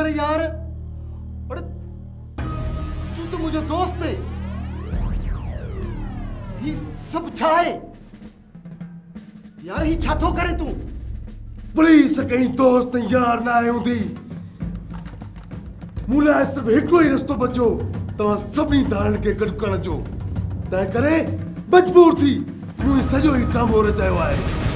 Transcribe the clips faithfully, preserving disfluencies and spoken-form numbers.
अरे यार, अरे तू तो मुझे दोस्त है। ही सब छाए यार, ही छातो करे तू। पुलिस कहीं दोस्त यार ना आयो दी। मुला सिर्फ हिकड़ो ही रस्तो बचो, तवा सभी धारण के गॾु करण जो। तंहिं करे मजबूर थी मूं सॼो ही ड्रामो रचायो आहे।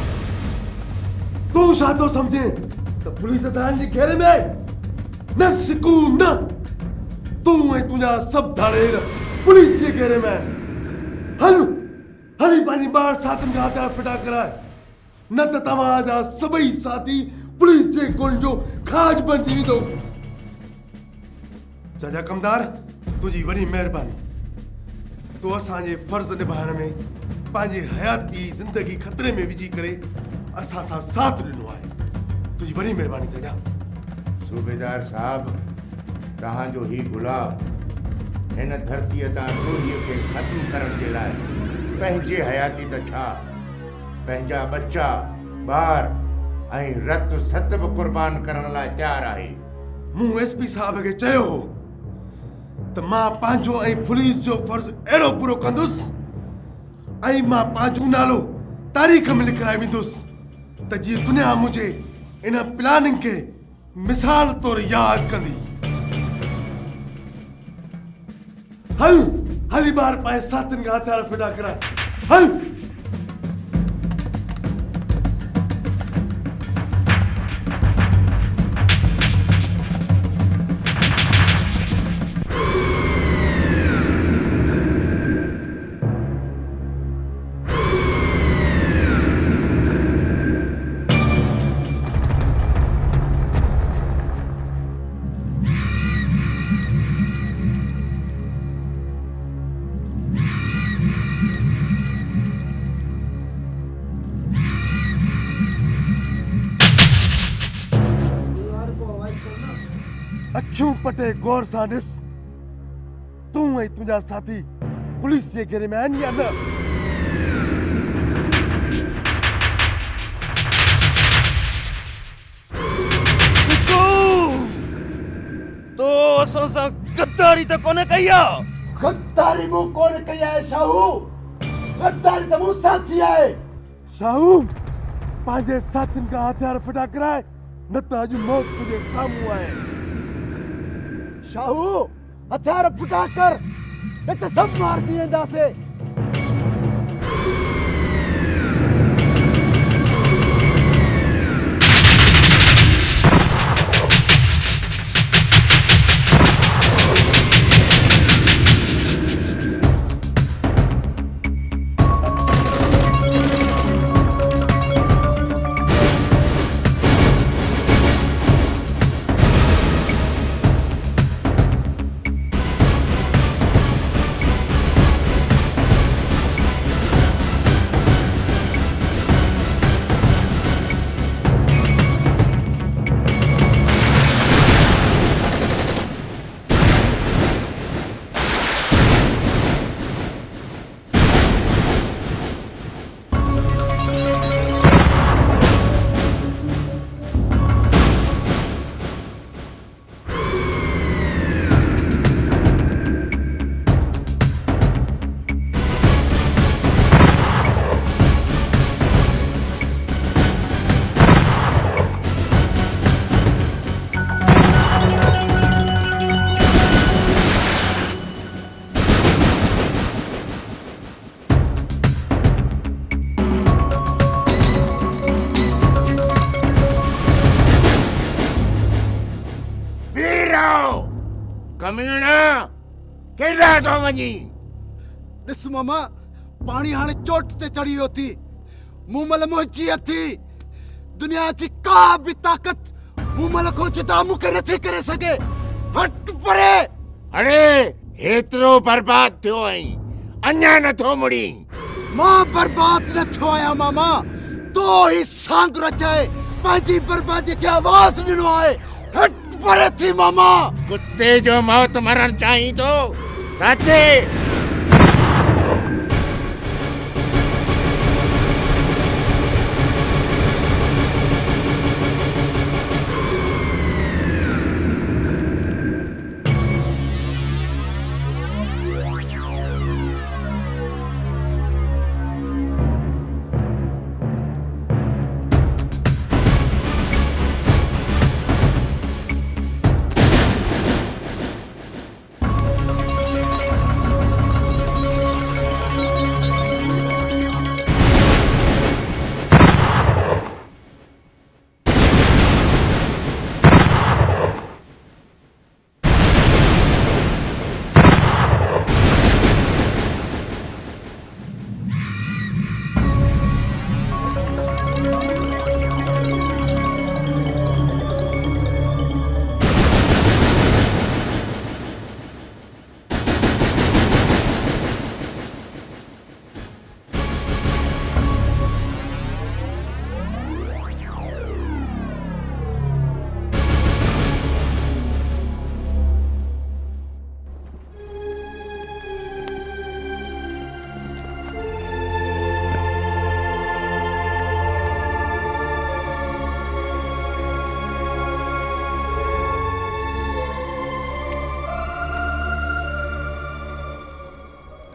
तूं छा थो सम्झे त पुलिस धारण जे घेरे में न सिकू न। तूं ऐं तुंहिंजा सभु धाड़ेर पुलिस जे घेरे में। हल हली पंहिंजी ॿार साथियुनि खां हथियार फिटा कराए, न त तव्हांजा सभई साथी पुलिस जे गोल जो खाज बणिजी वेंदो। चाचा कमदार, तुंहिंजी वॾी महिरबानी। तूं असांजे फर्ज़ निभाइण में पंहिंजी हयाती ज़िंदगी ख़तरे में विझी करे असां सां साथ ॾिनो आहे। तुंहिंजी वॾी महिरबानी चाचा। सूबेदार साहब, तव्हांजो ही गुलाब हिन धरतीअ तां चोरीअ खे ख़त्म करण जे लाइ पंहिंजे हयाती त छा, पंहिंजा बच्चा ॿार ऐं रत सत बि क़ुर्बान करण लाइ तयारु आहे। मूं एसपी साहब खे चयो हो त मां पंहिंजो ऐं पुलिस जो फर्ज़ अहिड़ो पूरो कंदुसि ऐं मां पंहिंजो नालो तारीख़ में लिखाए वेंदुसि त जीअं दुनिया मुंहिंजे इन प्लानिंग खे मिसाल तौरु यादि कंदी। हल हली ॿार पंहिंजे साथियुनि खां हथियार फिटा कराए। हल अखियूं पटे गौर सां ॾिस, तूं ऐं तुंहिंजा साथी पुलिस जे घेरे में आहिनि या न? तो असां सां गद्दारी त कोन कई आहे। गद्दारी मूं कोन कई आहे शाहू, गद्दारी त मूं सां थी आहे। शाहू, पंहिंजे साथियुनि खां हथियार फिटा कराए, न त अॼु मौत तुंहिंजे साम्हूं आहे। शाहू, हथियार फिटा कर, न त सभु मार थी वेंदासीं। कमीना केड़ा तो वजी। ॾिस मामा, पानी हाणे चोट ते चढ़ी वियो थी। मूं महिल मुंहिंजी अथी दुनिया जी का बि ताक़त मूं महिल खां जुदा मूंखे नथी करे सघे। हट परे। अरे हेतिरो बर्बाद थियो आई, अञा नथो मुड़ी। मां बर्बाद न थियो आहियां मामा, तो ही सांग रचाए पंहिंजी बर्बादी खे आवाज़ ॾिनो आहे। हट परे थी मामा। कुत्ते जो मौत मरण चाही तो सचे।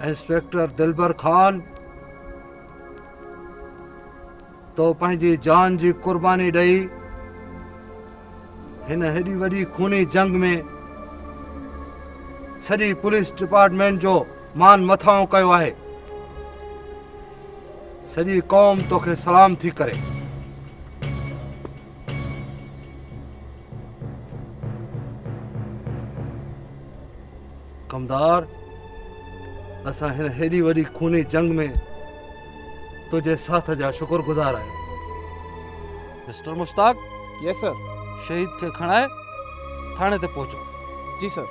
इंस्पेक्टर दिलबर खान तो पंहिंजी जान जी कुर्बानी ॾेई हिन हेॾी वॾी खूनी जंग में सॼी पुलिस डिपार्टमेंट जो मान मथां कयो आहे। सॼी क़ौम तोखे सलाम थी करे। कमदार, असां हिन हेॾी वॾी खूनी जंग में तुझे साथ जा शुक्रगुजार आहियूं। मिस्टर मुश्ताक। Yes sir. शहीद के खणाए थाने ते पहुंचो। जी सर।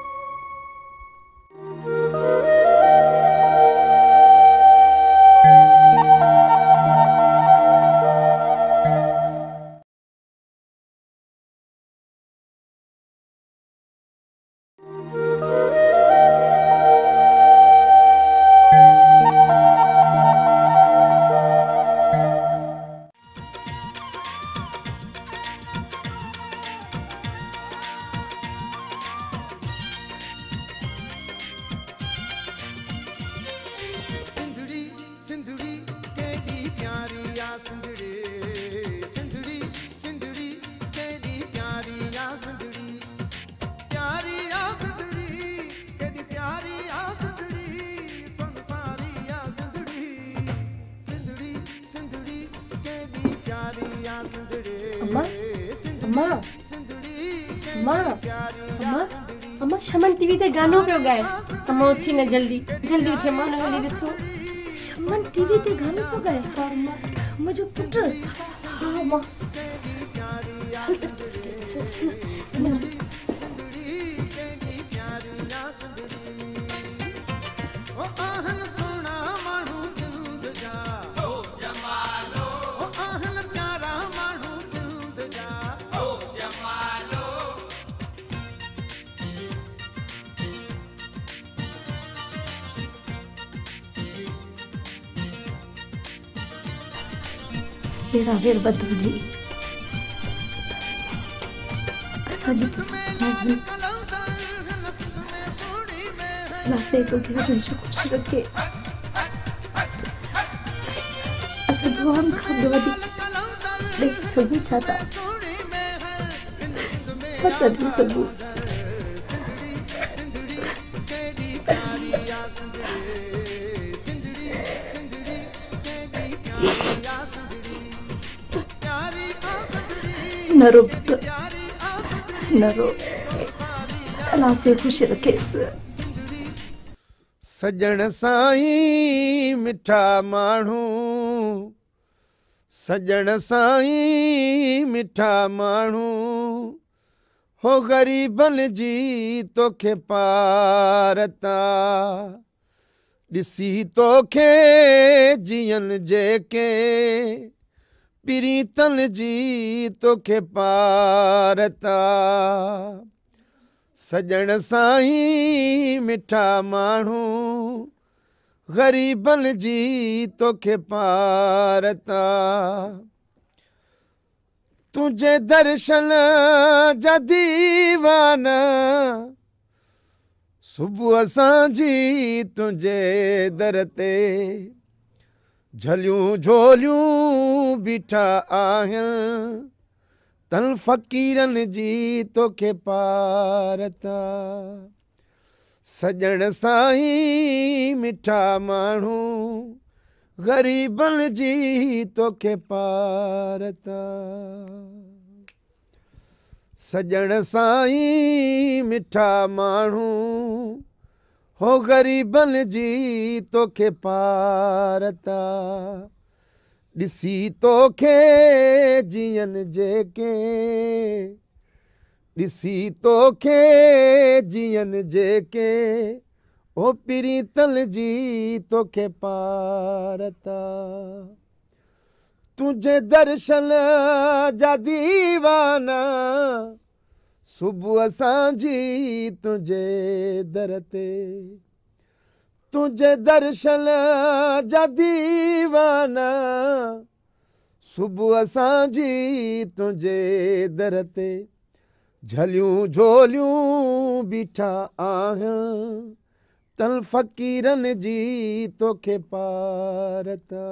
अम्मा अम्मा अम्मा अम्मा अम्मा शमन टीवी ते गानो पियो गाए। अम्मा उथी न जल्दी जल्दी उथी अम्मा न हली ॾिसो। शमन टीवी ते गानो पियो गाए। हा अम्मा मुंहिंजो पुटु। हा अम्मा ॾिसो ॾिसो। हेरा हेर बदू जी असांजी तो लासे तो के हमेशा खुश रखे। असां दुआन खां वधी ॾेई सघूं छा था? छा था ॾेई सघूं? न रो न रो लासे खुश रखेस। सजण साईं मिठा माण्हू सजण साईं मिठा माण्हू हो ग़रीबन जी तोखे पारता ॾिसी तोखे जियन जेके प्रीतन जी तोखे पारता सजण साईं मिठा माण्हू ग़रीबन जी तोखे पारता तुझे दर्शन जा दीवाना सुबुह असांजी तुझे दर ते झलियूं झोलियूं बीठा आहिनि तन फ़क़ीरनि जी तोखे पारता सजण साईं मिठा माण्हू ग़रीबन जी तोखे पारता सजण साईं मिठा माण्हू हो ग़रीबन जी तोखे पारता ॾिसी तोखे जियन जेके ॾिसी तोखे जियन जेके ओ प्रीतल जी तोखे पारता तुझे दर्शन जा दीवाना सुबुह असांजी तुझे दर ते तुझे दर्शन जा दीवाना सुबुह असांजी तुझे दर ते झलियूं झोलियूं बीठा आहिनि तन फ़कीरन जी तोखे पारता।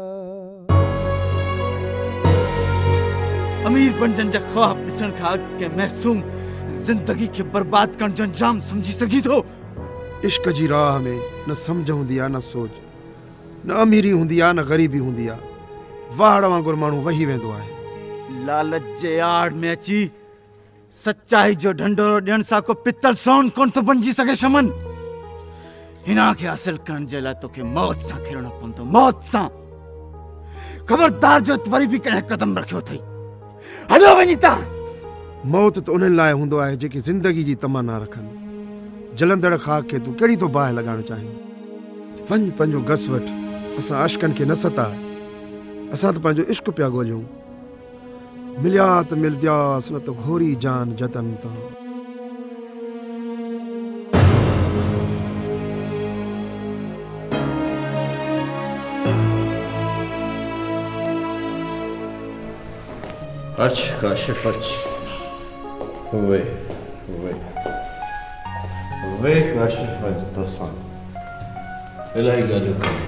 अमीर बणजण जा ख्वाब ॾिसण खां के महसूम जिंदगी के बर्बाद करण जो अंजाम समझी सघी थो। इश्क जी राह में न समझ हूंदी आहे न सोच, न अमीरी हूंदी आहे न ग़रीबी हूंदी आहे। वाड़ वांगुरु माण्हू वही वेंदो आहे। लालच जे आड़ में अची सच्चाई जो ढंढोरो ॾियण सां को पितल सोन कोन थो बणिजी सघे। शमन, हिन खे हासिल करण जे लाइ तोखे मौत सां खेॾणो पवंदो, मौत सां। ख़बरदार जो वरी बि कंहिं कदम रखियो अथई। हलो वञी था। मौत त उन्हनि लाइ हूंदो आहे जेके ज़िंदगी जी तमन्ना रखनि। जलंदड़ खाक खे तूं कहिड़ी थो बाहि लॻाइणु चाहीं? वञ पंहिंजो घस वठि। असां आशिकनि खे न सता, असां त पंहिंजो इश्क पिया ॻोल्हियूं। मिलिया त मिलंदियासीं, न त घोरी जान जतन तां। अच काशिफ अच। वे वे वे काशिफ अच तोसां इलाही ॻाल्हियूं कयूं।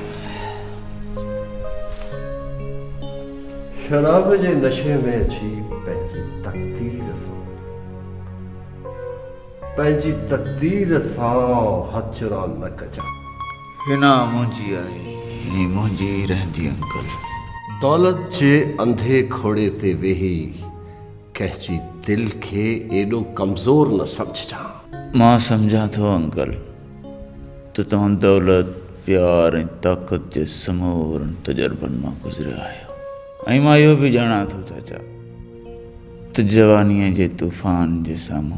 शराब जे नशे में अची पंहिंजी तक़दीर सां पंहिंजी तक़दीर सां हचरा न कजां। हिना मुंहिंजी आहे, ही मुंहिंजी रहंदी अंकल। दौलत जे अंधे खोड़े ते वेही कंहिंजी दिल खे एॾो कमज़ोर न समझजां। मां सम्झां थो अंकल त तव्हां दौलत, प्यार ऐं ताक़त जे समूरनि तजुर्बनि मां गुज़रिया आहियो। ऐं मां इहो बि ॼाणा थो चाचा त जवानीअ जे तूफ़ान जे साम्हूं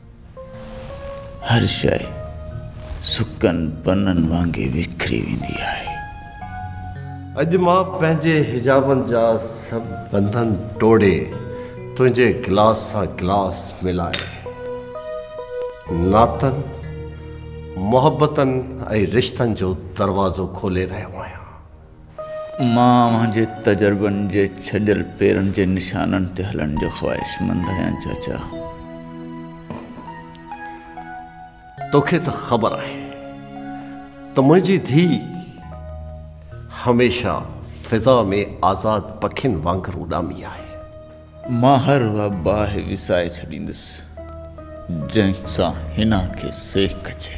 हर शइ सुकनि पननि वांगुरु विखरी वेंदी आहे। अॼु मां पंहिंजे हिजाबनि जा सभु बंधन तोड़े तुंहिंजे गिलास सां गिलास मिलाए नातनि, मोहबतनि ऐं रिश्तनि जो दरवाज़ो खोले रहियो आहियां। मां मुंहिंजे तजुर्बनि जे छॾियल पेरनि जे निशाननि ते हलण जो ख़्वाहिशमंद आहियां चाचा। तोखे त ख़बर आहे त मुंहिंजी धीउ हमेशा फिज़ा में आज़ाद पखियुनि वांगुरु उॾामी आहे। मां हर उहा बाहि विसाए छॾींदुसि जंहिंसां हिन खे सेक अचे।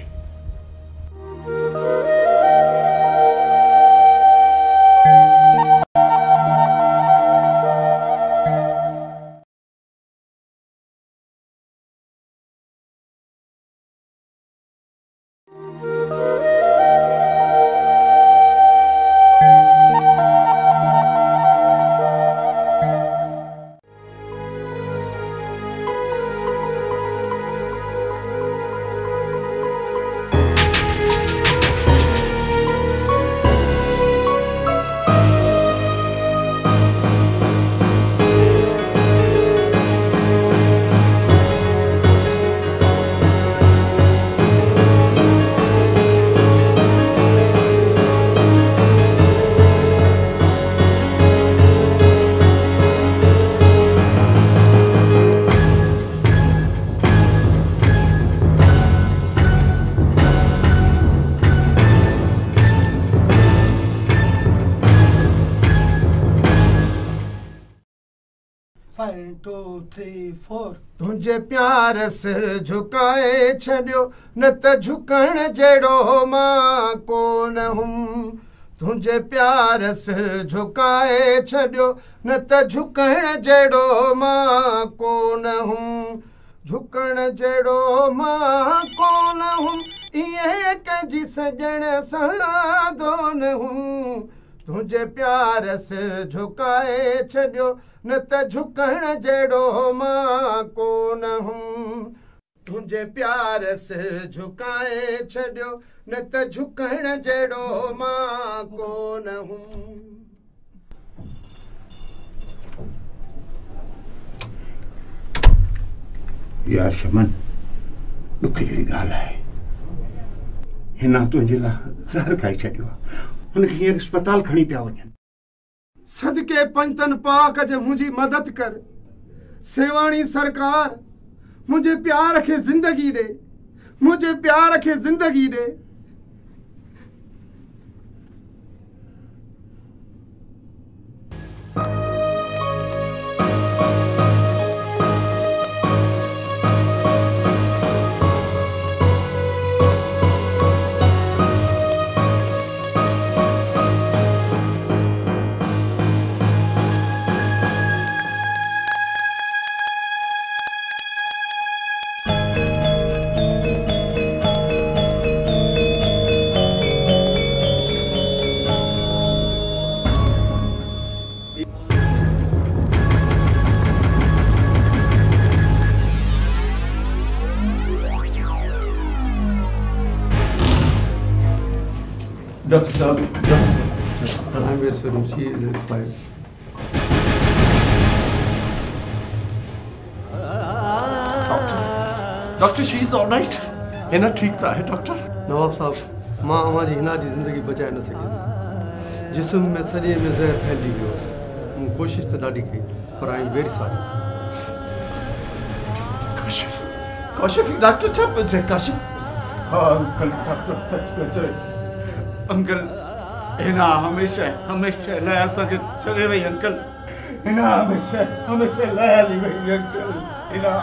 तुंहिंजे प्यार सिर झुकाए छॾियो न त झुकण जहिड़ो मां कोन हुम। तुंहिंजे प्यार सिर झुकाए छॾियो न त झुकण जहिड़ो मां कोन हुम। झुकण जहिड़ो मां कोन हुम, ईअं कंहिंजी सजण सां दोन हुम। तुंहिंजे प्यार सिर झुकाए छॾियो न त झुकण जहिड़ो मां कोन हुम। तुंहिंजे प्यार सिर झुकाए छॾियो न त झुकण जहिड़ो मां कोन हुम। यार शमन, दुख जहिड़ी ॻाल्हि आहे। हिन तुंहिंजे लाइ ज़हर खाई छॾियो आहे, हुनखे हींअर अस्पताल खणी पिया वञनि। सदके पंजतन पाक जे मुंहिंजी मदद कर। सेवाणी सरकार, मुंहिंजे प्यार खे ज़िंदगी ॾे, मुंहिंजे प्यार खे ज़िंदगी ॾे। डॉक्टर साहब, doctor I am very sorry, she is expired. Doctor she is alright, हिन ठीक था है डॉक्टर। नवाब साहब, मां हमारी हिना जी जिंदगी बचाए न सके, जिस्म में सॼे में ज़हर फैलिजी वियो। मूं कोशिशि त ॾाढी कई, पर I am very sorry. Kashif, Kashif doctor छा पियो चए? काशिफ हाँ अंकल, डॉक्टर सच पियो चए। अंकल हिना हमेशह हमेशह लाइ असांखे छॾे वई अंकल। हिना हमेशह हमेशह लाइ हली वई अंकल। हिना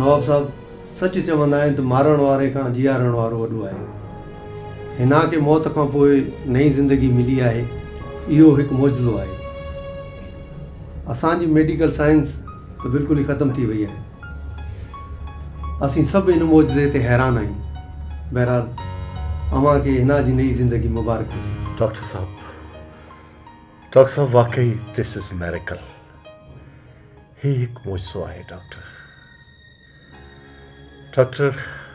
नवाब साहब सच चवंदा आहिनि त मारण वारे खां जीआरण वारो वॾो आहे। हिना खे मौत खां पोइ नई ज़िंदगी मिली आहे, इहो हिकु मौजज़ो आहे। असांजी मेडिकल साइंस त बिल्कुलु ई ख़तमु थी वई आहे। असीं सभु इन मौजज़े ते हैरान आहियूं। बहरहाल अव्हां खे हिना जी नई ज़िंदगी मुबारक हुजे। डॉक्टर साहब, डॉक्टर साहब वाकई दिस इज मेरिकल। ही हिकु मौजज़ो आहे डॉक्टर। डॉक्टर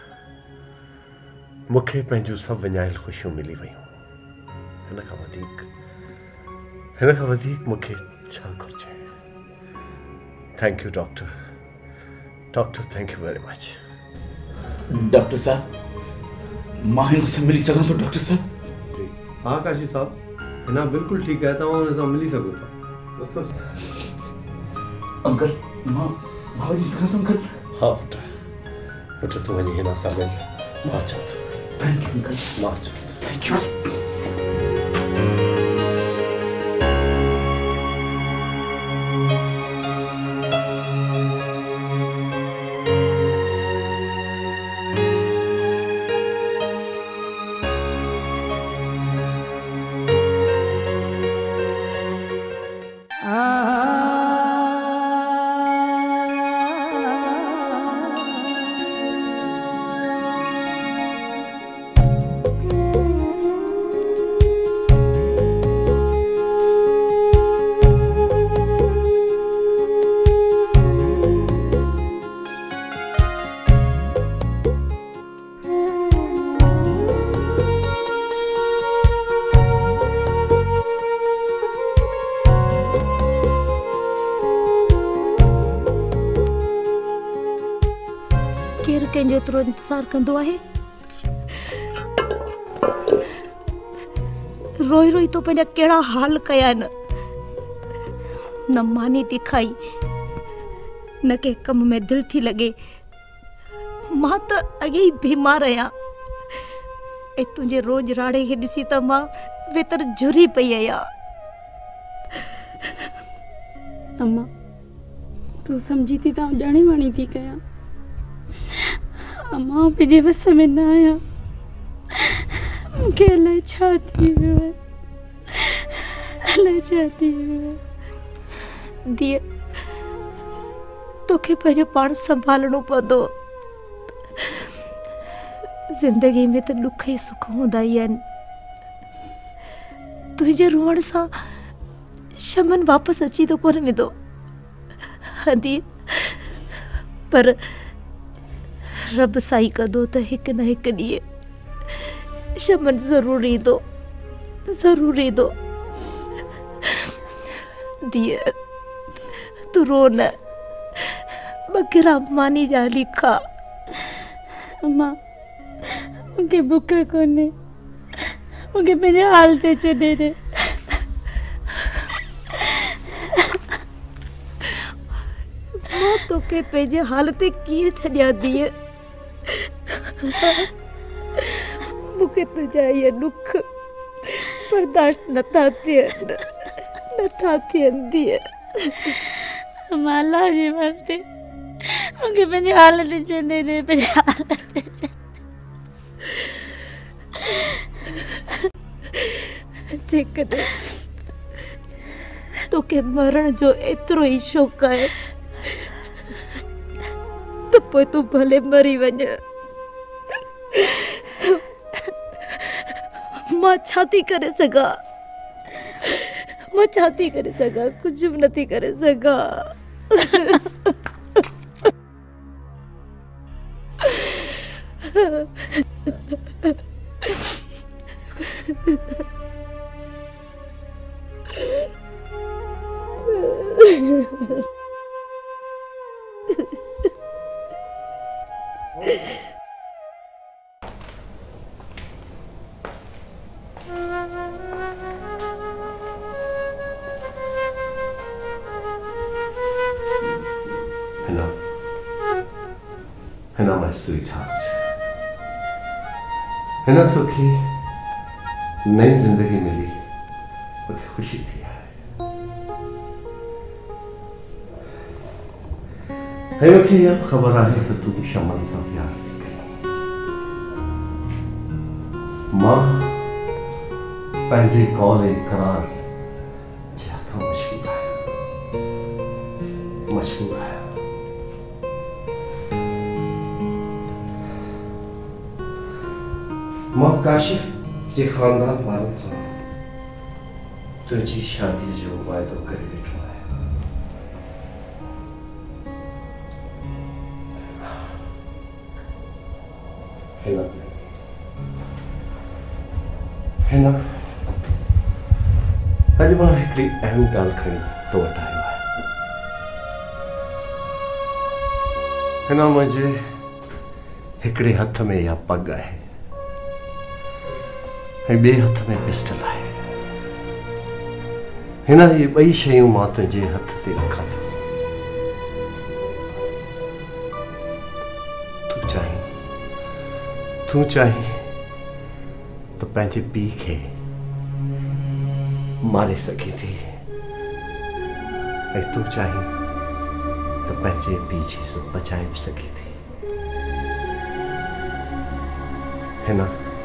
मूंखे पंहिंजूं सभु विञायल ख़ुशियूं मिली वयूं। हिन खां वधीक हिन खां वधीक मूंखे छा घुरिजे। Thank you doctor. Doctor thank you very much. Doctor साहब मां हिन सां मिली सघां थो? डॉक्टर साहब हाँ काशी साहब, हिना बिल्कुलु ठीकु आहे, तव्हां हुन सां मिली सघो था। अंकल मां मां वञी सघां थो? अंकल हाँ पुट, पुट तूं वञी हिन सां मिल। मां अचां थो। Thank you uncle. मां अचां थो। Thank you. कंहिंजो एतिरो इंतज़ारु कंदो आहे। रोई रोई तो पंहिंजा कहिड़ा हाल कया आहिनि। न मानी थी खाई, न के कम में दिलि थी लॻे। मां त अॻे ई बीमार आहियां ऐं तुंहिंजे रोज़ राड़े खे ॾिसी त मां वेतर झुरी पई आहियां। अम्मा तूं सम्झी थी त ॼाणी वाणी थी कयां। अम्मा पंहिंजे वस में न आहियां। मूंखे अलाए छा थी वियो आहे, अलाए छा थी वियो आहे। धीअ तोखे पंहिंजो पाण संभालणो पवंदो। ज़िंदगी में त ॾुख ई सुख हूंदा ई आहिनि। तुंहिंजे रोअण सां शमन वापसि अची त कोन वेंदो। हाँ धीअ, पर रब साईं कंदो त हिकु न हिकु ॾींहुं शमन ज़रूरु ईंदो, ज़रूरु ईंदो। धीअ तूं रो न, बग़ैर मानी जा हली खा। अम्मा मूंखे बुख कोन्हे, मूंखे पंहिंजे हाल ते छॾे ॾे। मां तोखे पंहिंजे हाल ते कीअं छॾियां धीअ। मूंखे तुंहिंजा इहे ॾुख बर्दाश्त नथा थियनि, नथा थियनि धीअ। अम्मा अल्लाह जे वास्ते मूंखे पंहिंजे हाल ते छॾे ॾे, पंहिंजे हाल ते छॾे। जेकॾहिं तोखे मरण जो एतिरो ई शौक़ु आहे त पोइ तूं भले मरी वञ। मां छा थी करे सघां, मां छा थी करे सघां, कुझु बि नथी करे सघां। Hannah, Hannah, my sweetheart. Hannah, तोखे नई जिंदगी मिली, मुझे खुशी थी है। है मूंखे इहा ख़बर आहे त तूं शमन सां प्यार थी करीं। मां पंहिंजे कौल इक़रार जे हथां मशहूर आहियां मशहूर आहियां। मां काशिफ जे ख़ानदान वारनि सां तुंहिंजी शादीअ जो वाइदो करे वेठो आहियां। हिन हिन अॼु मां हिकिड़ी अहम ॻाल्हि खणी तो वटि आयो आहियां। हिन मुंहिंजे हिकिड़े हथ में इहा पग आहे ऐं ॿिए हथ में पिस्टल आहे। हिन इहे ॿई शयूं मां तुंहिंजे हथ ते रखां थो। तूं चाहीं तूं चाहीं त पंहिंजे पीउ खे मारे सघी थी ऐं तूं चाहीं त पंहिंजे पीउ जी इज़त बचाए बि सघी थी। हिन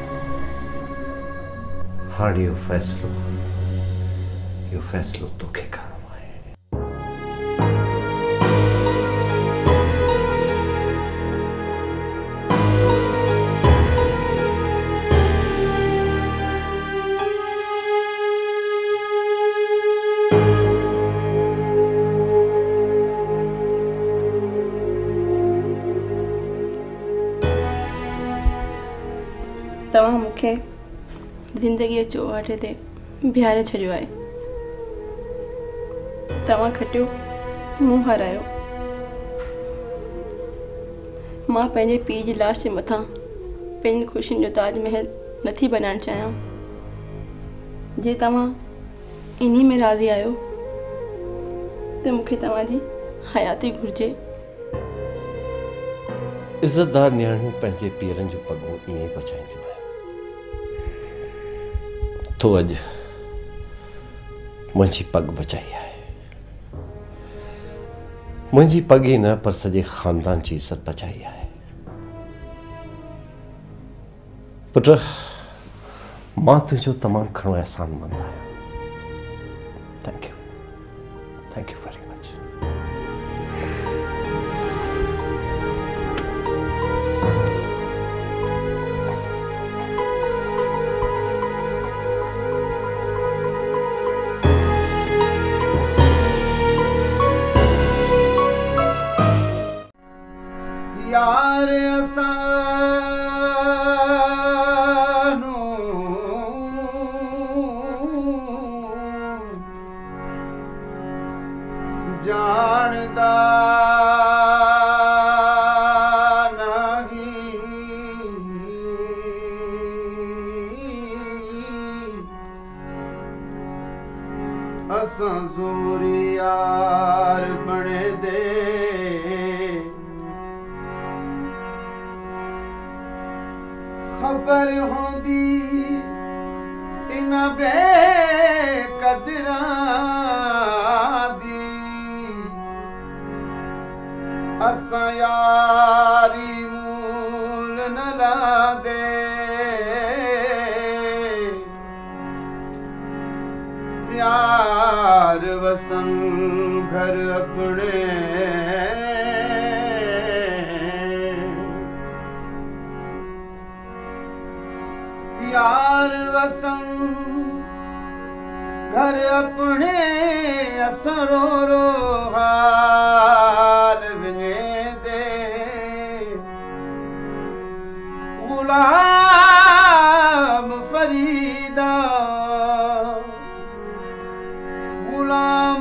हाणे इहो फ़ैसिलो इहो फ़ैसिलो तोखे करणो आहे। तव्हां मूंखे ज़िंदगीअ चौहाटे ते बीहारे छॾियो आहे। तव्हां खटियो मूं हारायो। मां पंहिंजे पीउ जी लाश जे मथां पंहिंजी ख़ुशियुनि जो ताजमहल नथी बनाइणु चाहियां। जे तव्हां इन्ही में राज़ी आहियो त मूंखे तव्हांजी हयाती घुरिजे। इज़तदार नियाणियूं पंहिंजे पीरनि जूं पगूं ईअं ई बचाईंदियूं आहिनि। तो अॼु मुंहिंजी पग बचाई आहे। मुंहिंजी पग ई न पर सॼे ख़ानदान जी इज़त बचाई आहे। पुट मां तुंहिंजो तमामु घणो एहसानमंद आहियां। Thank you thank you very much. यार असानू जानदा नहीं असां ज़ोरी यार बने दे खबर होंदी इन बेकदरां दी असां यारी मूल न लादे यार वसन घर अपने यार वसन घर अपने असरो रो हाल बने दे गुलाम फरीदा गुलाम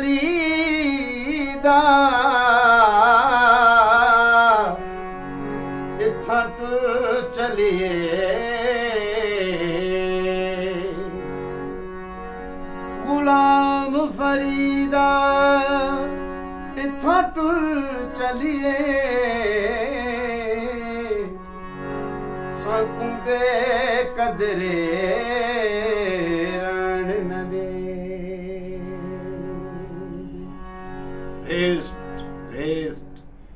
फरीदा इत्थां टुर चलिए गुलाम फरीदा इत्थां टुर चलिए साकूं बेकदरे रण न दे। रेस्ट रेस्ट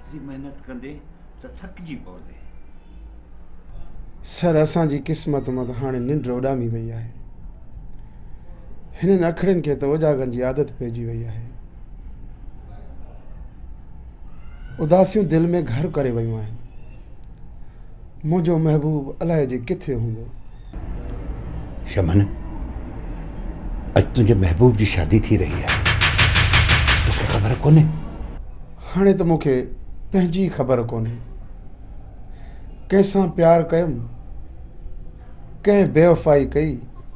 एतरी मेहनत कंदे त थकजी पवंदे। सर असांजी क़िस्मत मत हाणे निंड उॾामी वई आहे। हिननि अखड़ियुनि खे त उजागनि जी आदत पइजी वई आहे। उदासियूं दिलि में घर करे वयूं आहिनि। मुंहिंजो महबूब अलाए जे किथे हूंदो। शमन, अॼु तुंहिंजे महबूब जी शादी थी रही आहे, तोखे ख़बर कोन्हे? हाणे त मूंखे पंहिंजी ख़बर कोन्हे। कंहिंसां प्यार कयुमि, कंहिं बेवफ़ाई कई।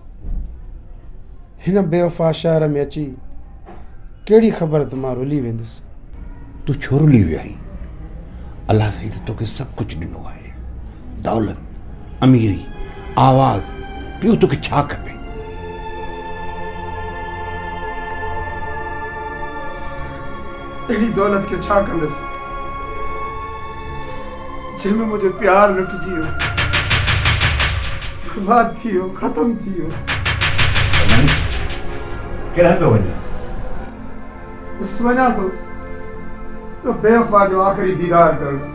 हिन बेवफ़ा शहर में अची कहिड़ी ख़बर त मां रुली वेंदुसि। तूं छो रुली वियो आहीं? अलाह साईं त तोखे सभु कुझु ॾिनो आहे, दौलत, अमीरी, आवाज़, ॿियो तोखे छा खपे? अहिड़ी दौलत खे छा कंदुसि जंहिंमें मुंहिंजो प्यार लुटिजी वियो, बर्बाद थी वियो, ख़तम थी वियो। केॾा पियो वञे? बसि वञा थो तो बेवफ़ा जो आख़िरी दीदार करणु।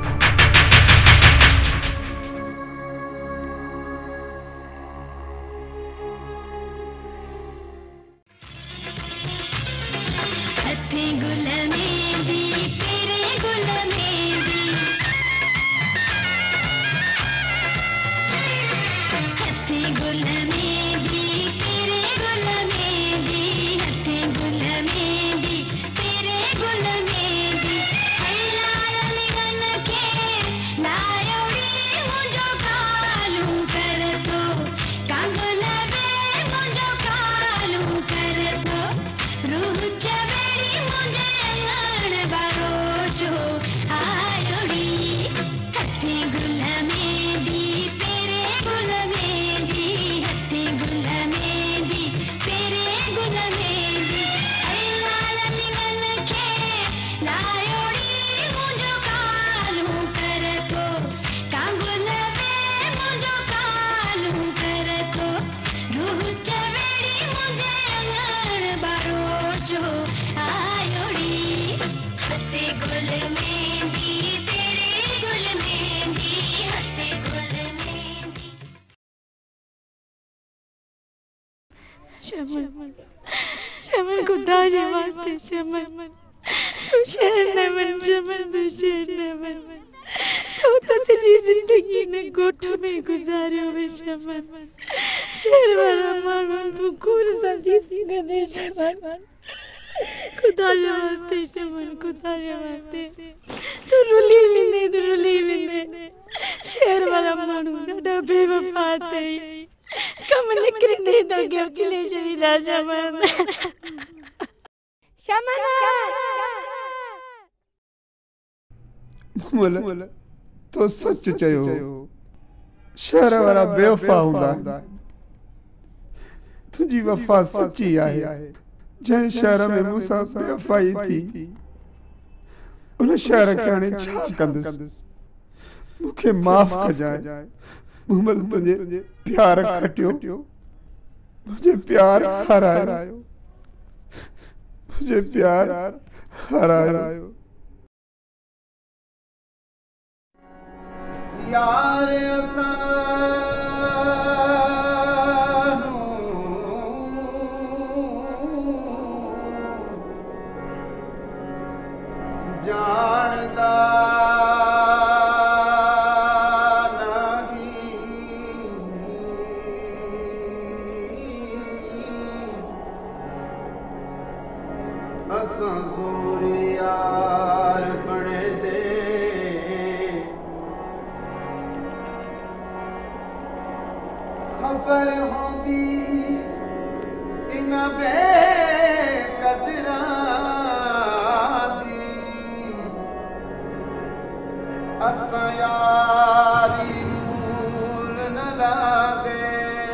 शमन, शमन खुदा के वास्ते शमन, तू शहर न बन, शमन तू शहर न बन। तू तो तेरी जिंदगी ने गोठ में गुजारियो वे शमन। शहर वाला मानो तू कूल सब्जी सी गदे शमन। खुदा के वास्ते शमन, खुदा के वास्ते तू रुली विंदे, तू रुली विंदे। शहर वाला मानो ॾाढा बेवफा अथई। कम निकरी दे तो के चले चली जा शमन। शमन मुल तो सच चयो, शहर वारा बेवफा हूंदा। तुझी वफा सच्ची आहे। जंहिं शहर में मूंसां बेवफाई थी, उन शहर खे हाणे छा कंदुसि? मूंखे माफ़ कजाए। मुमल तुंहिंजे प्यार खटियो, मुझे प्यार हरायो, मुझे प्यार हरायो। यार जानदा खबर होंदी इन बेकदरा दी, असां यारी मूल न लादे।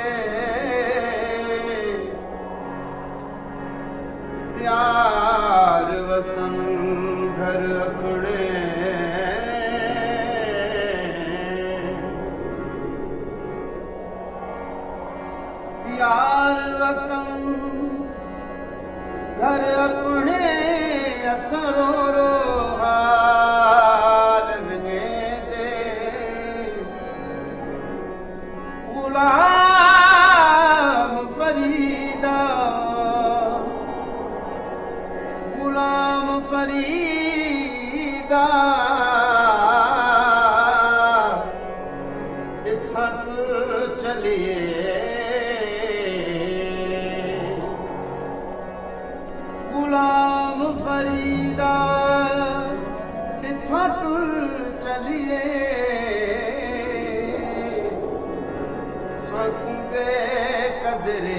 यार वसन घर अपने, यार वसन घर अपने असरो रो हाल। रे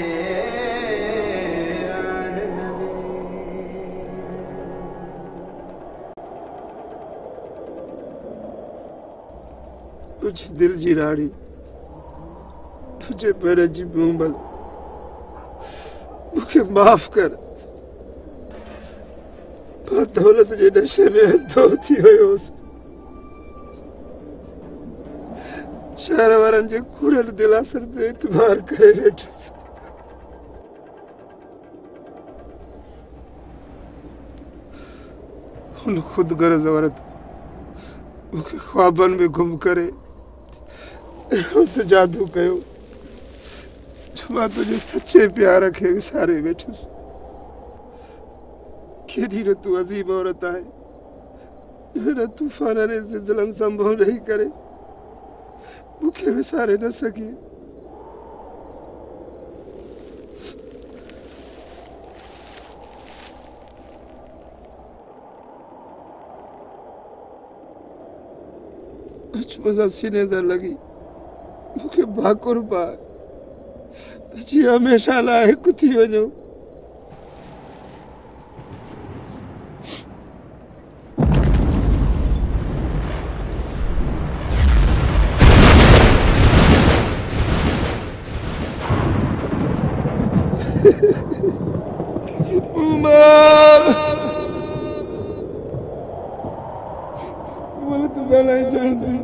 तुझे दिल जी राड़ी तुझे पैर जी मुंबल मुझे माफ कर दौलत जे नशे में अधो थी हुयोस शहर वारनि जे कूड़ल दिलासर ते इतबार करे वेठुस हुन खुद गर्ज औरत मुझे ख्वाबन में गुम करे तो जादू कयो जो मां तुझे सच्चे प्यार खे विसारे वेठुस केडी न तू अजीम औरत है न तूफान ने ज़िलज़लन संभव नहीं करे मुखे विसारे न सकी मुझा सीने से लगी मुखे भाकुर पा जी हमेशा लाए कुथी वञो बोले तू गाना जानती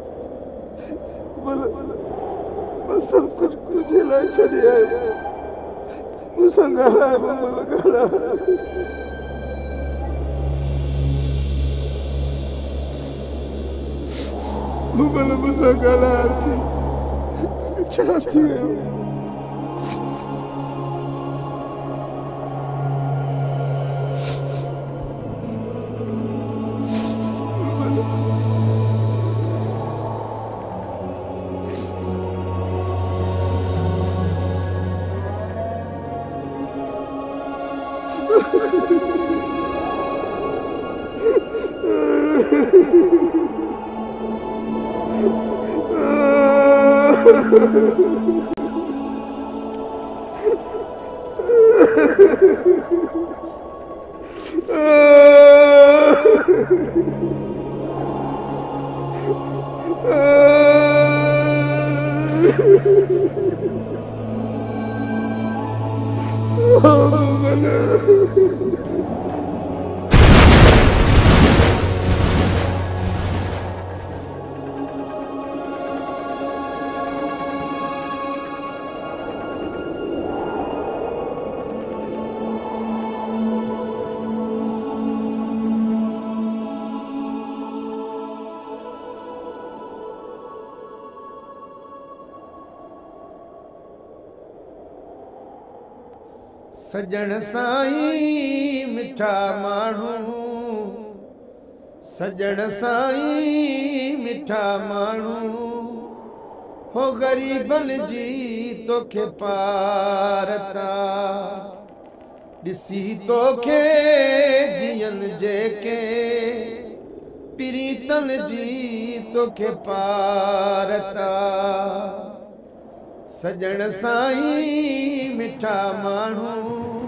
बोले बस सब कुछ तुझे लाई चली आए मुझसे गाना है बोले गाना बोले मुझसे गाना आती चाहती है सजन साईं मिठा माण्हू सजन साईं मिठा माण्हू हो गरीबन जी तोखे पारता ॾिसी तोखे जियन जेके प्रीतन जी तोखे पारता सजन साईं मिठा माण्हू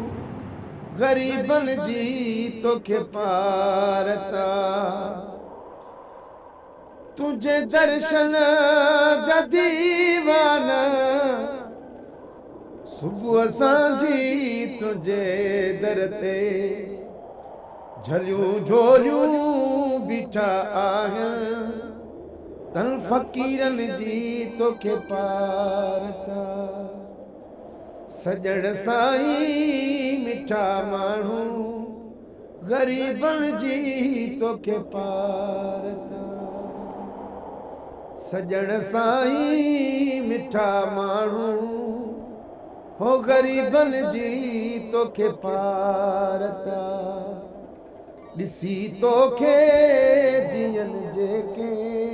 गरीबन जी तोखे पारता तुझे दर्शन जा दीवाना सुबह सांझी तुझे दर ते झलियूं झोलियूं बीठा आहिनि तन फकीरन जी तोखे पारता सजन साईं मिठा माण्हू गरीबन जी तोखे पारता सजन साईं मिठा माण्हू हो गरीबन जी तोखे पारता ॾिसी तोखे जियन जेके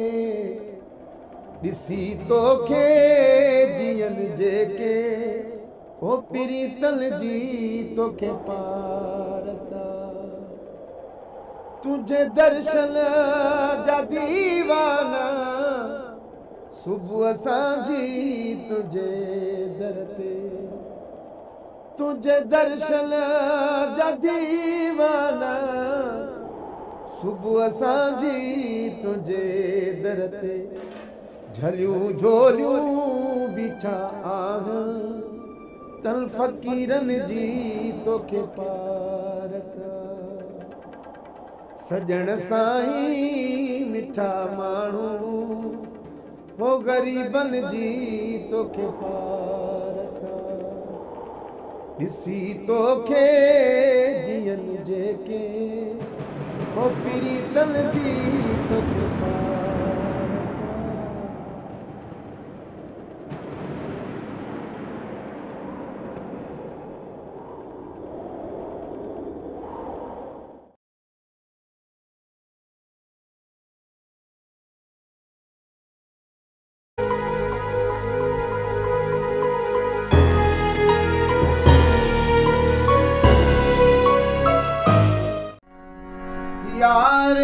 ॾिसी तोखे जियन जेके ओ प्रीतन जी तोखे पारता तुझे दर्शन जा दीवाना सुबह सांझी तुझे दर ते तुझे दर्शन जा दीवाना सुबह सांझी तुझे दरते झलियूं झोलियूं बीठा आहियां तन फ़क़ीरन जी तोखे पारता सजण साईं मिठा माण्हू हो ग़रीबन जी तोखे पारता ॾिसी तोखे जियन जेके हो पीरीतन जी तोखे यार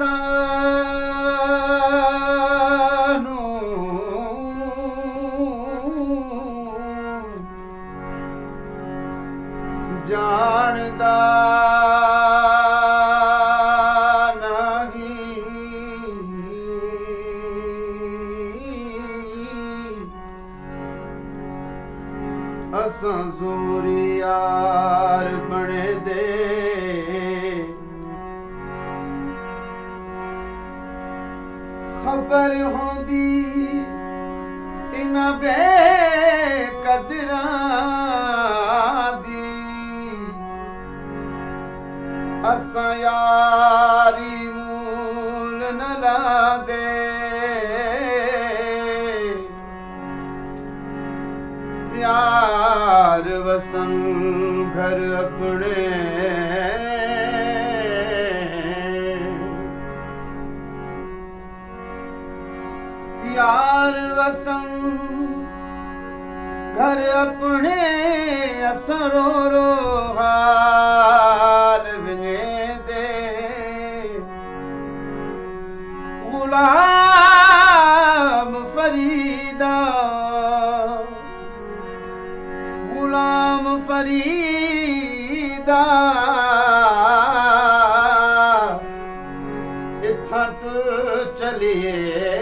असानो जानदा नहीं असां ज़ोरी यार बणे दे खबर होंदी इन बेकदरां दी असां यारी मूल न लादे यार वसन घर अपने यार वसन घर अपने असरो रो हाल विने दे गुलाम फरीदा गुलाम फरीदा इत्थां टुर चलिए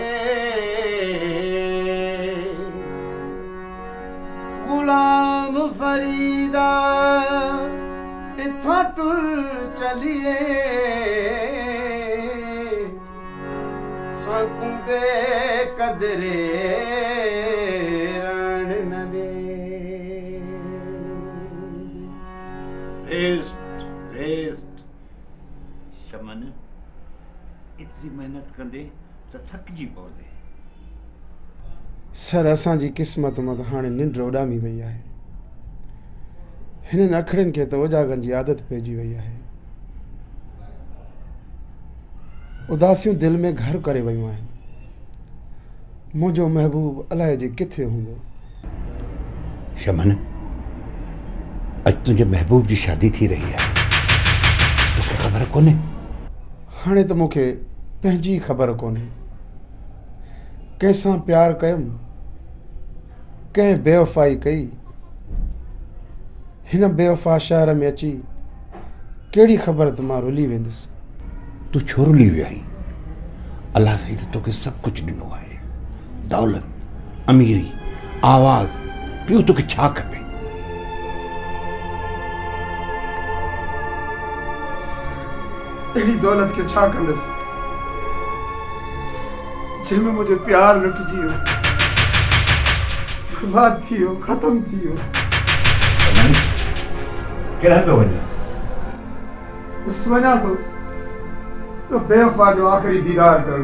गुलाम फरीदा इत्थां टुर चलिए साकूं बेकदरे रण न दे रेस्ट रेस्ट शमन एतरी मेहनत कंदे त थकजी पवंदे सर असांजी क़िस्मत मां त हाणे निंड उॾामी वई आहे हिननि अखड़ियुनि खे त ओजागनि जी आदत पइजी वई आहे उदासियूं दिलि में घर करे वयूं आहिनि मुंहिंजो महबूब अलाए जे किथे हूंदो शमन अॼु तुंहिंजे महबूब जी शादी थी रही आहे तोखे ख़बर कोन्हे हाणे त मूंखे पंहिंजी ख़बर कोन्हे कंहिंसां प्यार कयुमि कंहिं बेवफ़ाई कई हिन बेवफ़ा शहर में अची कहिड़ी ख़बर त मां रुली वेंदुसि तूं छो रुली वियो आहीं अलाह साईं त तोखे सभु कुझु ॾिनो आहे दौलत अमीरी आवाज़ ॿियो तोखे छा खपे अहिड़ी दौलत खे छा कंदुसि जंहिंमें मुंहिंजो प्यार लुटिजी वियो बर्बाद थी वियो ख़तमु थी वियो कहिड़ा पियो वञे बसि वञा थो तो बेवफ़ा जो आख़िरी दीदार करणु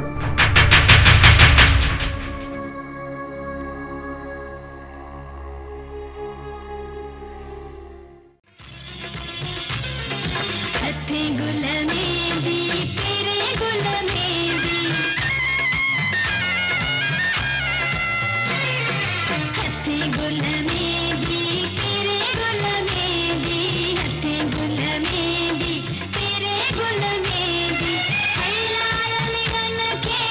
के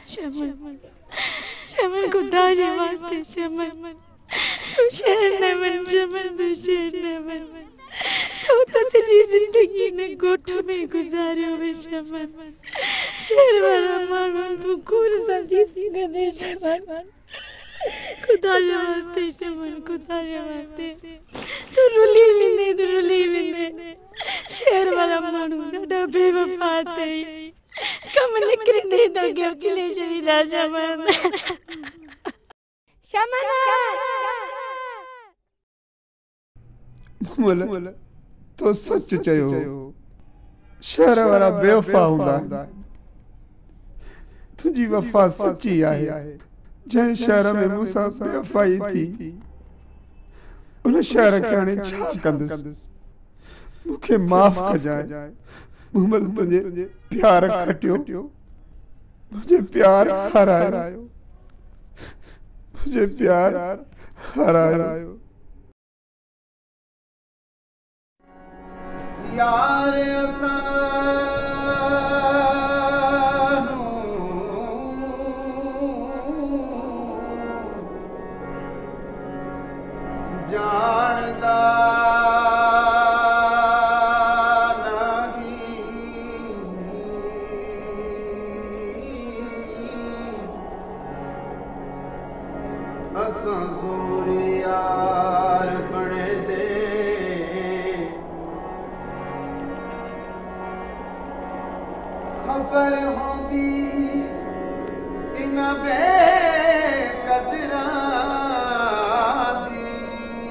शमन शमन खुदा के वास्ते शमन तू शेर न बन शमन तू शेर न बन तू तो तेरी जिंदगी ने गोठों में गुजारे हुए शमन शेर वाला मानो तू कूल सब्जी सीने दे शमन खुदा के वास्ते शमन खुदा के वास्ते तू रुली विंदे तू रुली विंदे शेर वाला मानो नडा बेवफा थे कम निकल दे तो के चले चली जा शमन शमन मुमल तो सच चयो शहर वारा बेवफा हुंदा तुझी वफा सच्ची आहे जंहिं शहर में मूंसां बेवफाई थी उन शहर खे हाणे छा कंदुसि मूंखे माफ़ कजाए मुमल तुंहिंजे प्यार खटियो मुंहिंजे प्यार हारायो मुझे प्यार हरायो यार जानदा असां सूरियार बने दे खबर होंदी इन बेकदरा दी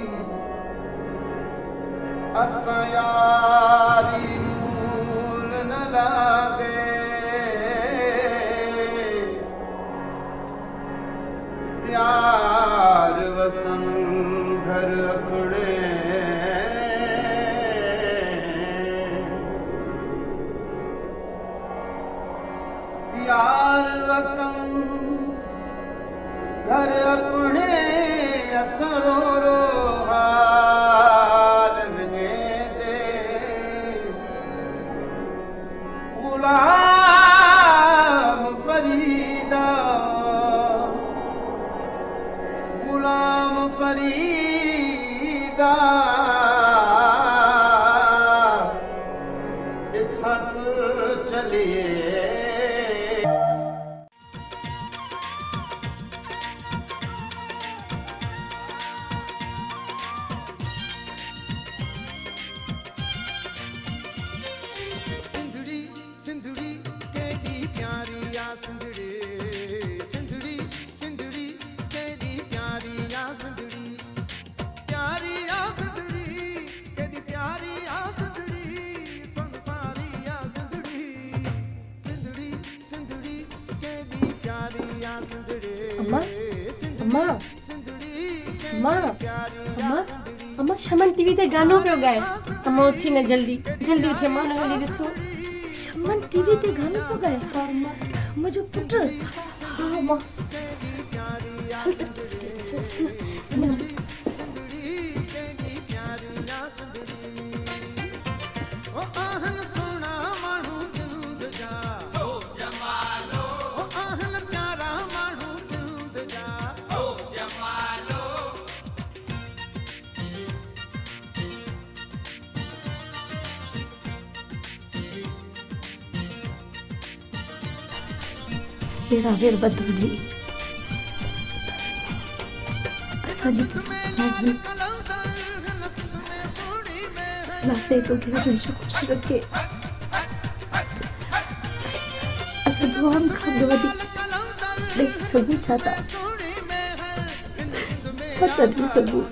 असां यारी नूल न लागे यार वसन घर अपने यार वसन घर अपने असरो रो हाल में दे गुलाम फरीदा गुलाम फरीदा इत्थां टुर चलिए अम्मा अम्मा अम्मा अम्मा अम्मा शमन टीवी ते गानो पियो गाए अम्मा उथी न जल्दी जल्दी उथे मां न हली ॾिसो शमन टीवी ते गानो पियो गाए हा अम्मा मुंहिंजो पुट हा अम्मा हल त ॾिसो ॾिसो मुंहिंजो तेरा वीर बदू जी असांजी तो सपना लासे तो के हमेशा खुश रखे असां दुआन खां बि वधीक ॾेई सघूं छा था छा था ॾेई सघूं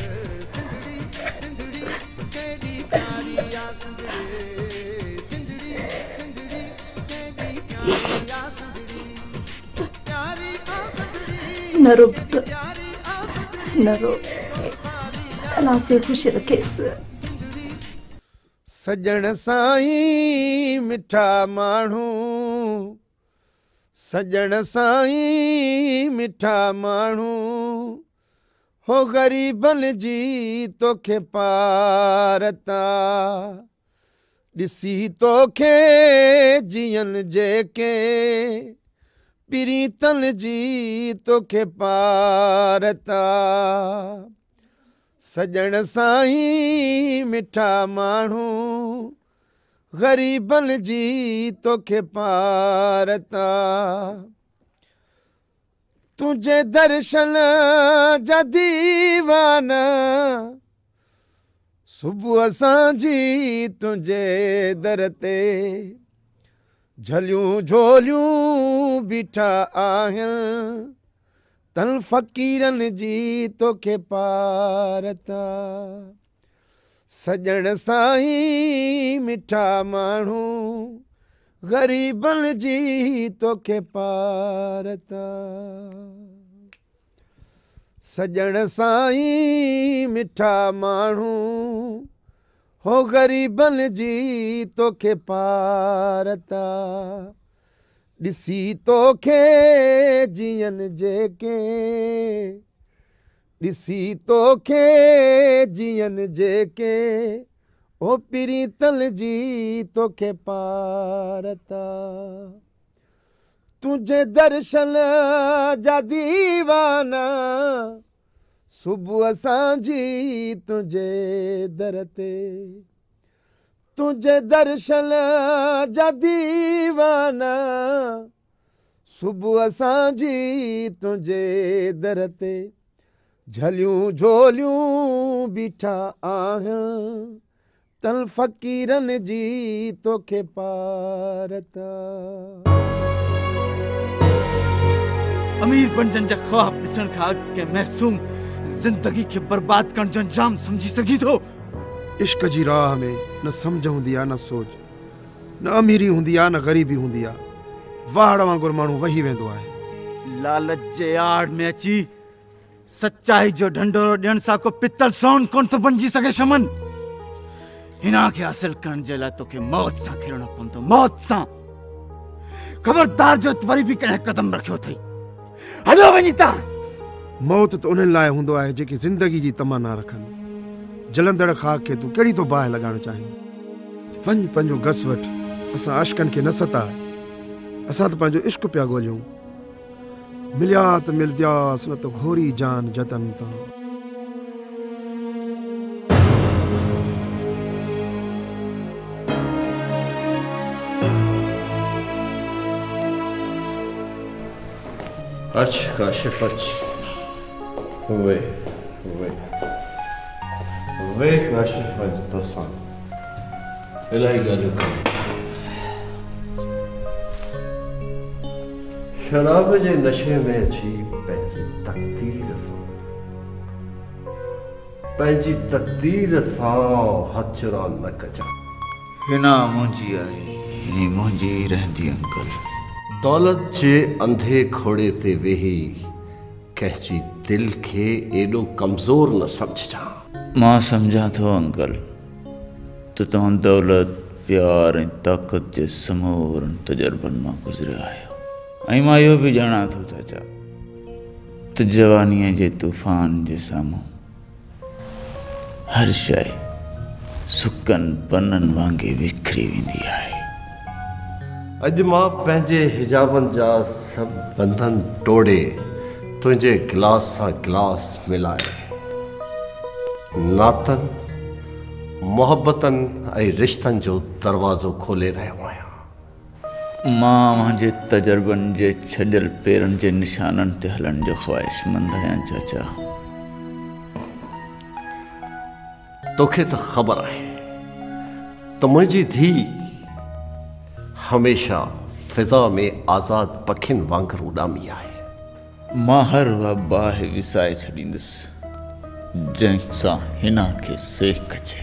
न रो पुट न रो अल्लाह से खुश रखेसि सजण साईं मिठा माण्हू सजण साईं मिठा माण्हू हो ग़रीबनि जी तोखे पारता ॾिसी तोखे जीअन जेके प्रीतन जी तोखे पारता सजण साईं मिठा माण्हू गरीबन जी तोखे पारता तुझे दर्शन जा दीवाना सुबुह सांझी तुझे दर ते झलियूं झोलियूं बीठा आहिनि तन फ़क़ीरनि जी तोखे पारता सजण साईं मिठा माण्हू गरीबन जी तोखे पारता सजण साईं मिठा माण्हू हो गरीबन जी तोखे पारता ॾिसी तोखे जियन जेके ॾिसी तोखे जियन जेके ओ प्रीतल जी तोखे पारता तुझे दर्शन जा दीवाना सुबुह सांझी तुझे दर ते तुझे दर्शन जा दीवाना सुबुह सांझी तुझे दर ते झलियूं झोलियूं बीठा आहिनि तन फ़क़ीरनि जी तोखे पारता अमीर बणजण जा ख्वाब ॾिसण खां अॻु कंहिं महसूम ज़िंदगी खे बर्बाद करण जो अंजाम समझी सघी थो इश्क जी राह में न समझ हूंदी आहे न सोच न अमीरी हूंदी आहे न ग़रीबी हूंदी आहे वाड़ वांगुरु माण्हू वही वेंदो आहे लालच जे आड़ में अची सच्चाई जो ढंढोरो ॾियण सां को पितल सोन कोन थो बणिजी सघे शमन हिना खे हासिल करण जे लाइ तोखे मौत सां खेॾणो पवंदो मौत सां ख़बरदार जो वरी बि कंहिं कदम रखियो अथई हलो वञी था मौत त उन्हनि लाइ हूंदो आहे जेके ज़िंदगी जी तमन्ना रखनि जलंदड़ खाक खे तूं कहिड़ी थो बाहि लॻाइणु चाहीं वञ पंहिंजो घस वठि असां अश्कनि खे न सता असां त पंहिंजो इश्क पिया ॻोल्हियूं मिलिया त मिलंदियासीं न त घोरी जान जतन तां अच काशिफ अच वे वे वे काशिफ अच तोसां इलाही ॻाल्हियूं कयूं शराब जे नशे में अची पंहिंजी तक़दीर सां पंहिंजी तक़दीर सां हथचड़ा न कजां हिना मुंहिंजी आहे ही मुंहिंजी रहंदी अंकल दौलत जे अंधे घोड़े ते वेही कंहिंजी दिल खे एॾो कमज़ोर न समझजां मां सम्झां थो अंकल त तव्हां दौलत प्यार ऐं ताक़त जे समूरनि तजुर्बनि मां गुज़रिया आहियो ऐं मां इहो बि ॼाणा थो चाचा त जवानीअ जे तूफ़ान जे साम्हूं हर शइ सुकनि पननि वांगुरु विखरी वेंदी आहे अॼु मां पंहिंजे हिजाबनि जा सभु बंधन तोड़े तुंहिंजे गिलास सां गिलास मिलाए नातनि मोहबतनि ऐं रिश्तनि जो दरवाज़ो खोले रहियो आहियां मां मुंहिंजे तजुर्बनि जे छॾियल पेरनि जे निशाननि ते हलण जो ख़्वाहिशमंद आहियां चाचा तोखे त ख़बर आहे त मुंहिंजी धीउ हमेशा फिज़ा में आज़ाद पखियुनि वांगुरु उॾामी आहे मां हर उहा बाहि विसाए छॾींदुसि जंहिंसां हिना खे सेक अचे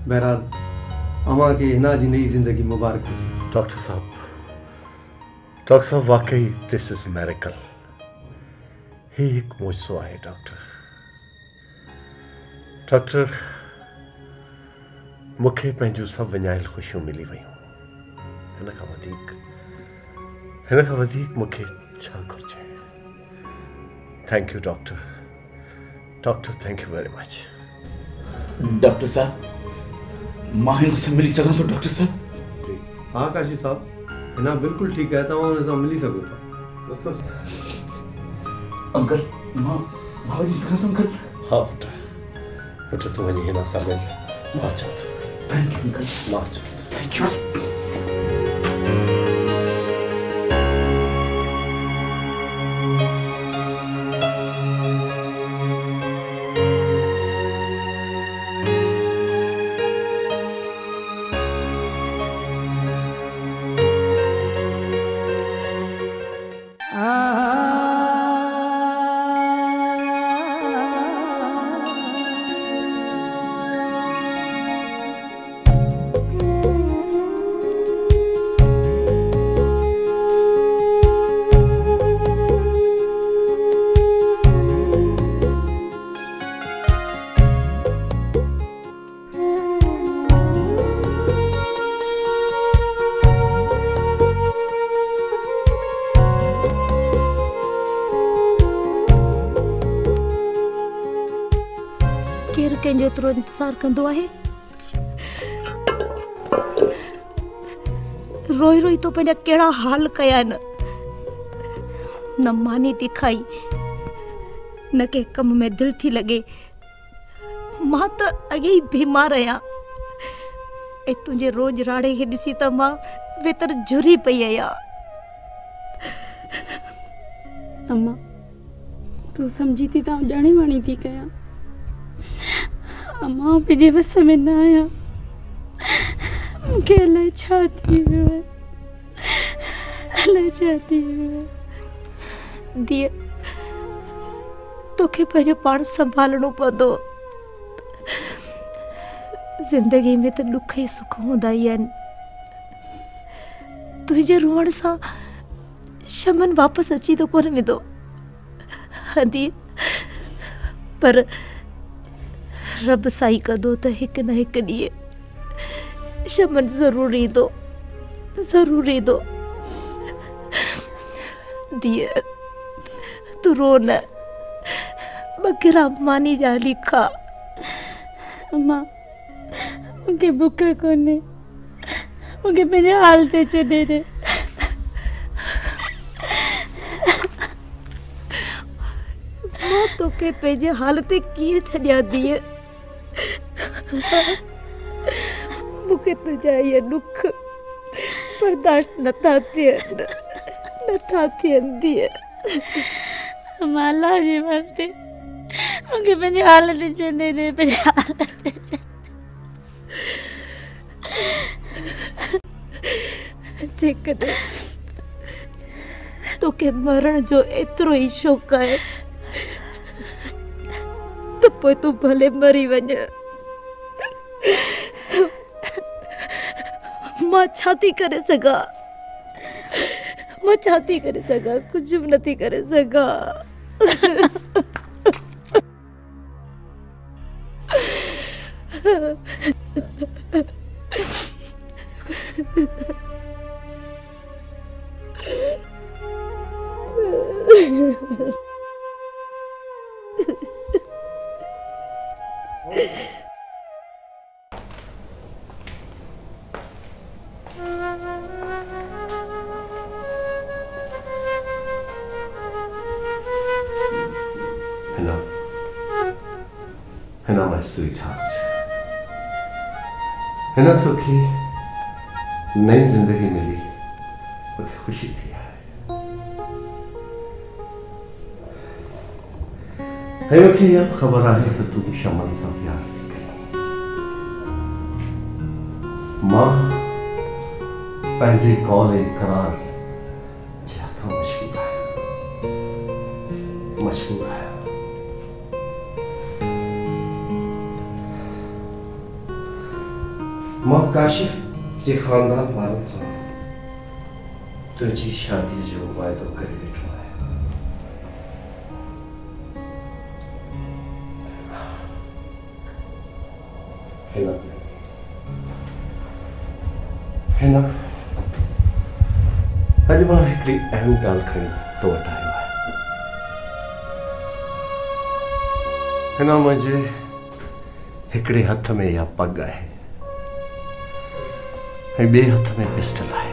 बहरहाल अमा के हिना जी नई जिंदगी मुबारक हुजे। डॉक्टर साहब डॉक्टर साहब वाकई दिस इज मैरिकल। ही एक मुझसो आहे डॉक्टर। डॉक्टर मूंखे पंहिंजूं सभु विञायल ख़ुशियूं मिली वयूं। हिन खां वधीक हिन खां वधीक मूंखे छा घुरिजे। Thank you doctor. Doctor thank you very much. Doctor साहब मां हिन से मिली सघां थो? डॉक्टर साहब हाँ काशी साहब हिना बिल्कुल ठीक है। तव्हां हुन सां मिली सघो था। अंकल मां मां वञी सघां थो? अंकल हाँ पुट पुट तूं वञी हिन सां मिल। मां अचां थो। Thank you uncle. मां अचां थो। Thank you. कंहिंजो एतिरो इंतज़ारु कंदो आहे। रोई रोई तो पंहिंजा कहिड़ा हाल कया आहिनि। न मानी थी खाई न के कम में दिलि थी लॻे। मां त अॻे ई बीमार आहियां ऐं तुंहिंजे रोज़ राड़े खे ॾिसी त मां वेतर झुरी पई आहियां। अम्मा तूं सम्झी थी त ॼाणी वाणी थी कयां। अम्मा पंहिंजे वस में न आहियां। मूंखे अलाए छा थी वियो आहे। अलाए छा थी वियो आहे। धीअ तोखे पंहिंजो पाण संभालणो पवंदो। ज़िंदगी में त ॾुख ई सुख हूंदा ई आहिनि। तुंहिंजे रोअण सां शमन वापसि अची त कोन वेंदो। हाँ धीअ पर रब साई कंदो त हिकु न हिकु ॾींहुं शमन ज़रूरु ईंदो ज़रूरु ईंदो। धीअ तूं रो न। बगिरा मानी जा लिखा। अम्मा मूंखे बुख कोन्हे। मूंखे पंहिंजे हाल ते छॾे ॾे। मां तोखे पंहिंजे हाल ते कीअं छॾियां धीअ। मूंखे तुंहिंजा इहे ॾुख बर्दाश्त नथा थियनि नथा थियनि धीअ। अम्मा अल्लाह जे वास्ते मूंखे पंहिंजे हाल ते छॾे ॾे। पंहिंजे हाल ते छॾे। जेकॾहिं तोखे मरण जो एतिरो ई शौक़ु आहे त पोइ तूं भले मरी वञ। मां छा थी करे सघां। मां छा थी करे सघां। कुझु बि नथी करे सघां। Hannah, Hannah, my sweetheart. Hannah तो की नई जिंदगी मिली, मुझे खुशी थी है। है मुझे अब खबर आई तो तू शमन सा प्यार थी करी। माँ पंहिंजे कौल इकरार चाहता मशहूर है, मशहूर है। मां काशिफ जे खानदान वारनि सां तुंहिंजी शादी जो वाइदो करे वेठो आहियां। हिन हिन अॼु मां हिकिड़ी अहम ॻाल्हि खणी तो वटि आयो आहियां। हिन मुंहिंजे हिकिड़े हथ में इहा पग आहे ऐं ॿिए हथ में पिस्टल आहे।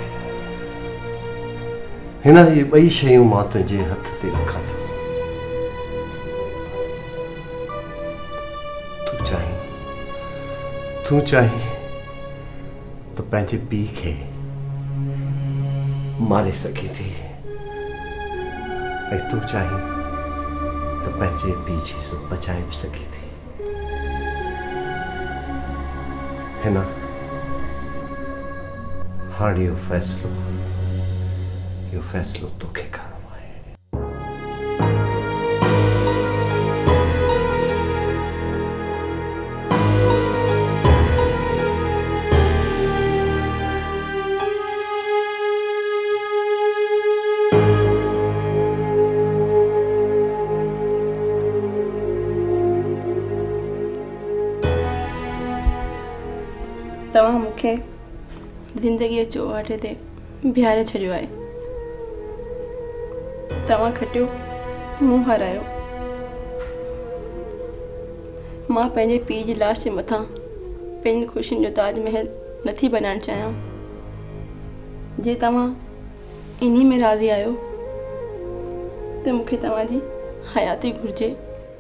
हिन इहे ॿई शयूं मां तुंहिंजे हथ ते रखां थो। तूं चाहीं तूं चाहीं त पंहिंजे पीउ खे मारे सघी थी ऐं तूं चाहीं त पंहिंजे पीउ जी इज़त बचाए बि सघी थी। हिन हाणे इहो फ़ैसिलो इहो फ़ैसिलो तोखे करणो आहे। तव्हां मूंखे ज़िंदगीअ चौहाटे ते बीहारे छॾियो आहे। तव्हां खटियो मूं हारायो। मां पंहिंजे पीउ जी लाश जे मथां पंहिंजी ख़ुशियुनि जो ताजमहल नथी बनाइणु चाहियां। जे तव्हां इन्ही में राज़ी आहियो त मूंखे तव्हांजी हयाती घुरिजे।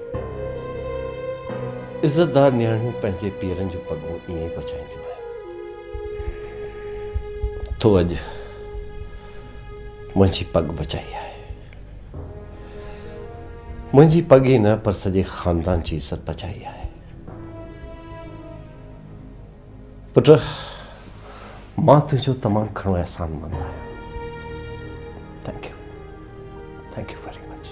इज़तदार नियाणियूं पंहिंजे पीरनि जूं पगूं ईअं ई बचाईंदियूं आहिनि। तो अॼु मुंहिंजी पग बचाई आहे। मुंहिंजी पग ई न पर सॼे ख़ानदान जी इज़त बचाई आहे। पुट मां तुंहिंजो तमामु घणो एहसानमंद आहियां। Thank you thank you very much.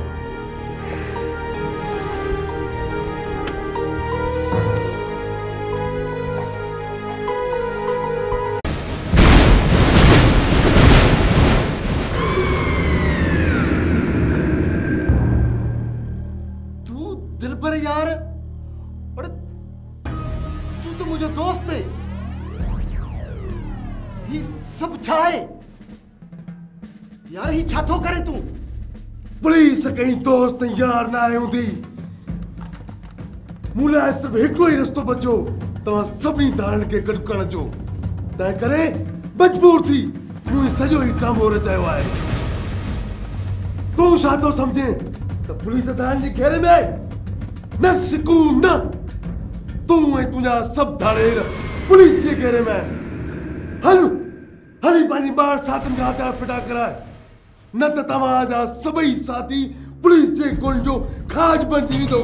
दिलबर यार, अरे तू तो मुझे दोस्त है। ये सब छा है यार? ही छा थो करे तू? पुलिस कहीं दोस्त यार ना आहे हूंदी। मूं लाइ सिर्फ़ हिकिड़ो ई रस्तो बचो, तव्हां सभिनी धारनि खे गॾु करण जो। तंहिं करे मजबूर थी मूं सॼो ई ड्रामो रचायो आहे। तूं छा थो सम्झे त पुलिस धारनि जे घेरे में न सिकून न तूं ऐं तुंहिंजा सभु धाड़ेर पुलिस जे घेरे में। हल हली पंहिंजी ॿार साथियुनि खां हथियार फिटा कराए, न त तव्हांजा सभई साथी पुलिस जे गोलियुनि जो खाज बणिजी वेंदो।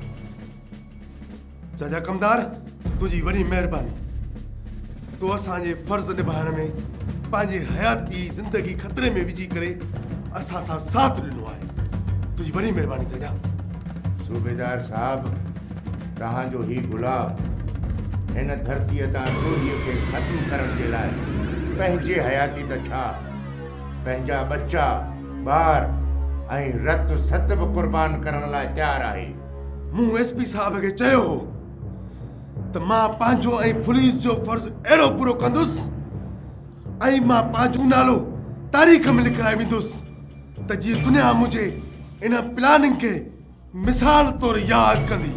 चाचा कमदार, तुंहिंजी वॾी महिरबानी। तूं असांजे फर्ज़ निभाइण में पंहिंजी हयाती ज़िंदगी ख़तरे में विझी करे असां सां साथ ॾिनो आहे। तुंहिंजी वॾी महिरबानी चाचा। सूबेदार साहब, तव्हांजो ही गुलाब हिन धरतीअ तां चोरीअ खे ख़त्म करण जे लाइ पंहिंजे हयाती त छा पंहिंजा बच्चा ॿार ऐं रत सत बि क़ुर्बान करण लाइ तयारु आहे। मूं एस पी साहब खे चयो हो त मां पंहिंजो ऐं पुलिस जो फर्ज़ अहिड़ो पूरो कंदुसि ऐं मां पंहिंजो नालो तारीख़ में लिखाए वेंदुसि त जीअं दुनिया मुंहिंजे इन प्लानिंग खे मिसाल तौर याद कंदी।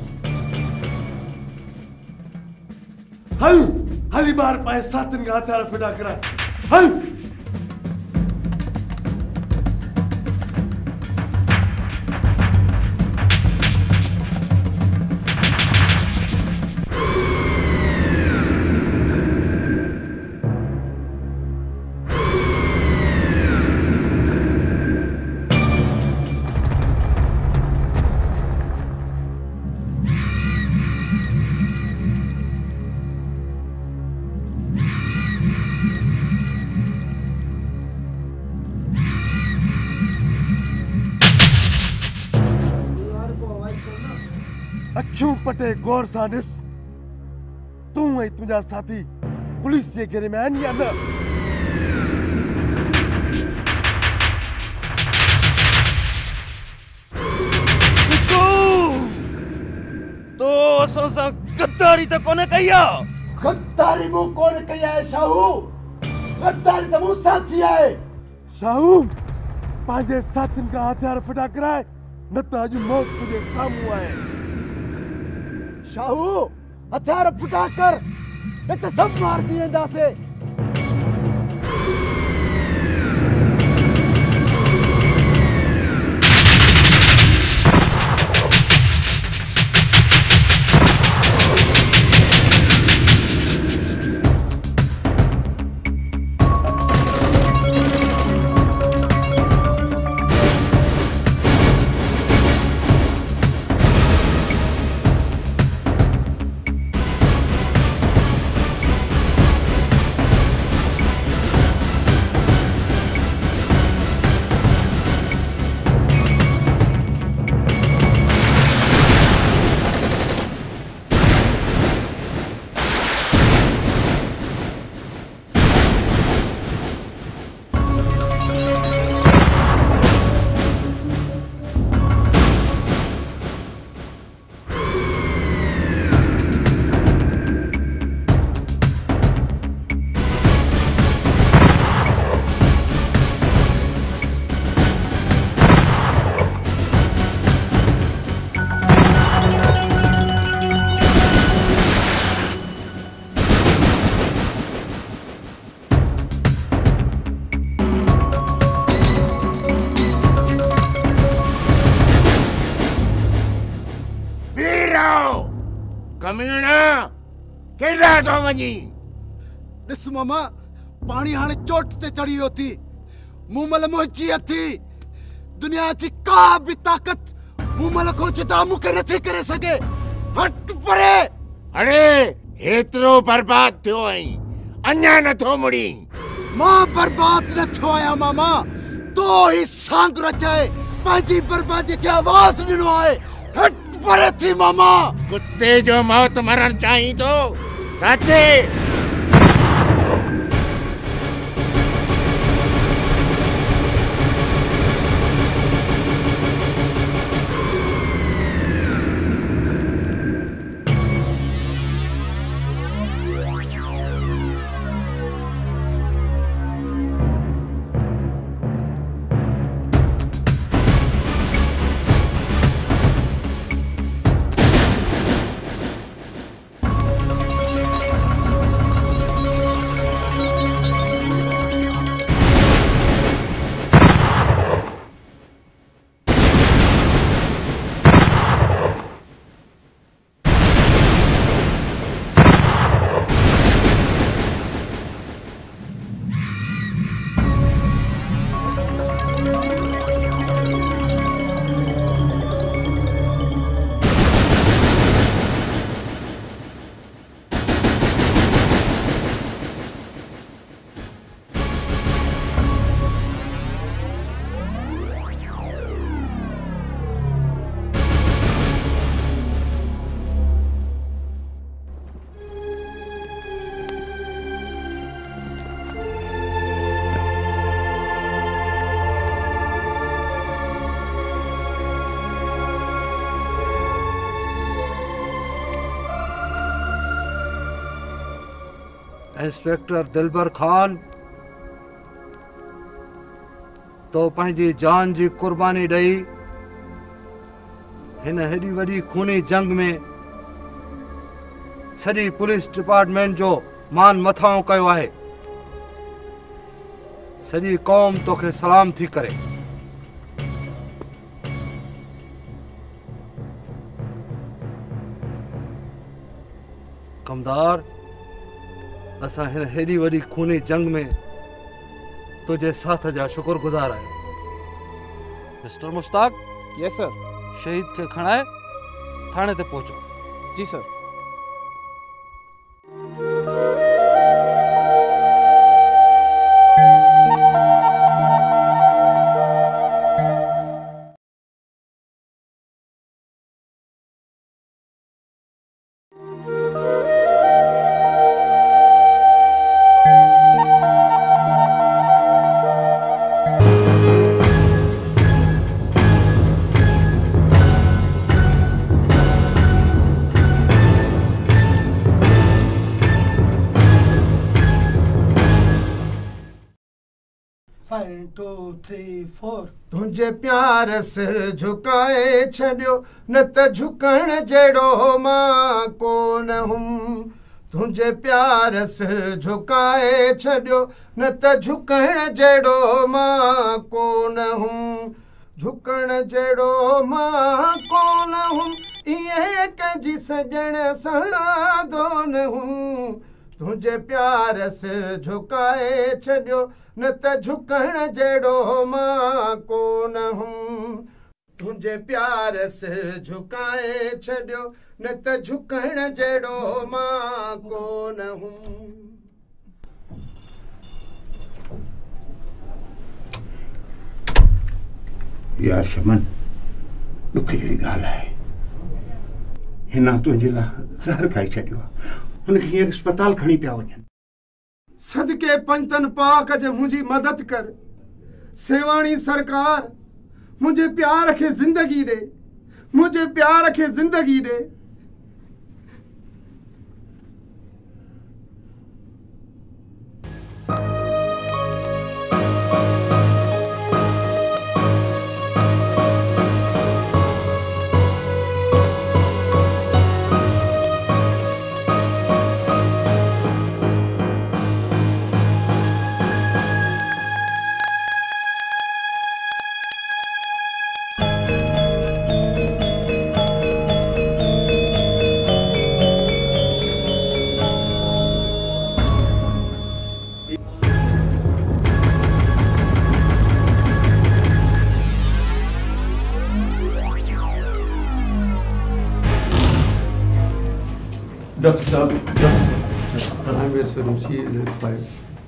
हल हली बार पाए साथियुनि खां हथियार फिटा कराए। हल अखियूं पटे गौर सां ॾिस। तूं ऐं तुंहिंजा साथी पुलिस जे घेरे में आहिनि या न? तो असां सां गद्दारी त कोन्हे कई आहे? गद्दारी मूं कोन कई आहे शाहू, गद्दारी त मूं सां थी आहे। शाहू पंहिंजे साथियुनि खां हथियार फिटा कराए, न त अॼु मौत तुंहिंजे साम्हूं आहे। शाहू हथियार फिटा कर, न त सभु मार थी वेंदासीं। कमीना केड़ा तो वञी? ॾिस मामा, पाणी हाणे चोट ते चढ़ी वियो थी, मूं महिल मुंहिंजी अथी। दुनिया जी का बि ताक़त मूं महिल खां जुदा मूंखे नथी करे सघे। हट परे। अड़े हेतिरो बर्बाद थियो आई, अञा नथो मुड़ी। मां बर्बाद न थियो आहियां मामा, तो ही सांग रचाए पंहिंजी बर्बादी खे आवाज़ ॾिनो आहे। हट परे थी मामा। कुत्ते जो मौत मरण चाही तो सचे। इंस्पेक्टर दिलबर खान, तो पंहिंजी जान जी कुर्बानी ॾेई हिन हेॾी वॾी खूनी जंग में सॼी पुलिस डिपार्टमेंट जो मान मथां कयो आहे। सॼी कौम तोखे सलाम थी करे। कमदार, असां हिन हेॾी वॾी खूनी जंग में तुझे साथ जा शुक्रगुजार आहियूं। मिस्टर मुश्ताक। Yes sir. शहीद के खणाए थाने ते पहुंचो। जी sir. Five two three four. तुझे प्यार सिर झुकाए छड़ियो न त झुकण जड़ो मां कोन हूं। तुझे प्यार सिर झुकाए छड़ियो न त झुकण जड़ो मां कोन हूं। झुकण जड़ो मां कोन हूं इए कंहिंजी सजण सां न हूं। तुझे प्यार सिर झुकाए छड़ियो न त झुकण जड़ो मां कोन हूं। तुझे प्यार सिर झुकाए छड़ियो न त झुकण जड़ो मां कोन हूं। यार शमन, दुख जहिड़ी ॻाल्हि आहे। हिन तुंहिंजे लाइ ज़हर खाई छॾियो आहे। हुनखे हींअर अस्पताल खणी पिया वञनि। सदके पंजतन पाक जे मुंहिंजी मदद कर। सेवाणी सरकार मुंहिंजे प्यार खे ज़िंदगी ॾे। मुंहिंजे प्यार खे ज़िंदगी ॾे। डॉक्टर साहब, doctor I am sorry, she is expired.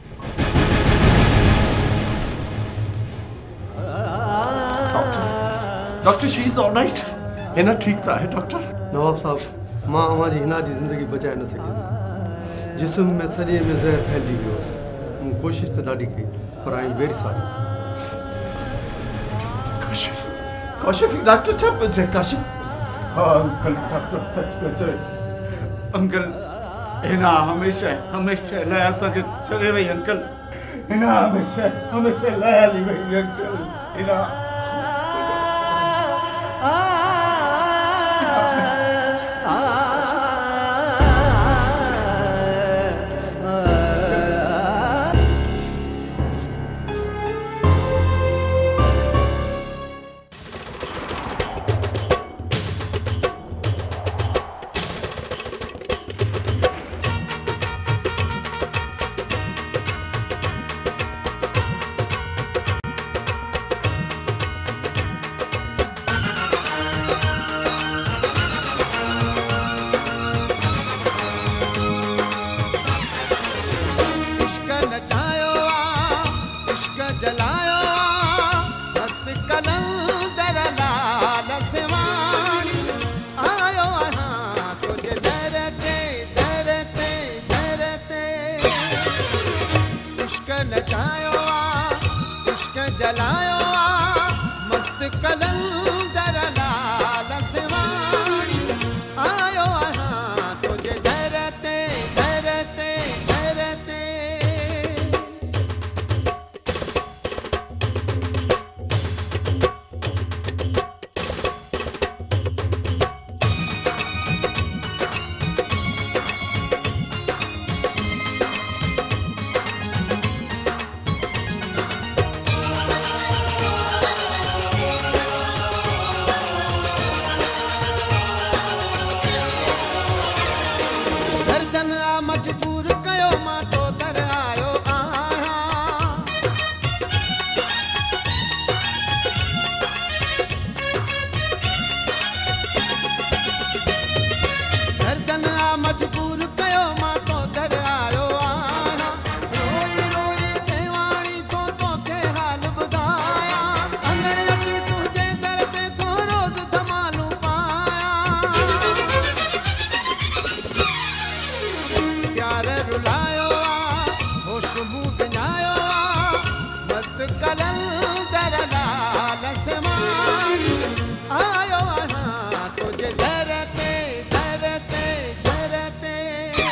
Doctor she is alright. हिन ठीक था है डॉक्टर। नवाब साहब, मां अवां जी हिना जी ज़िंदगी बचाए न सघियुसि। जिस्म में सॼे में ज़हर फैलिजी वियो। मूं कोशिशि त ॾाढी कई पर I am very sorry. Kashif, Kashif doctor छा पियो चए? काशिफ, हाँ अंकल, डॉक्टर सच पियो चए। अंकल, हिना हमेशा हमेशा लाइ असांखे छॾे वई। अंकल, हिना हमेशा हमेशा लाइ हली वई। अंकल, हिना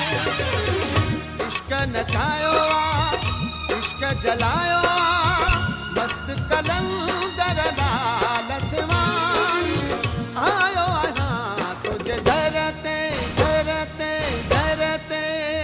नचायो इश्क जलायो कलंदर लाल सिवाणी आयो आया तुझे धरते धरते धरते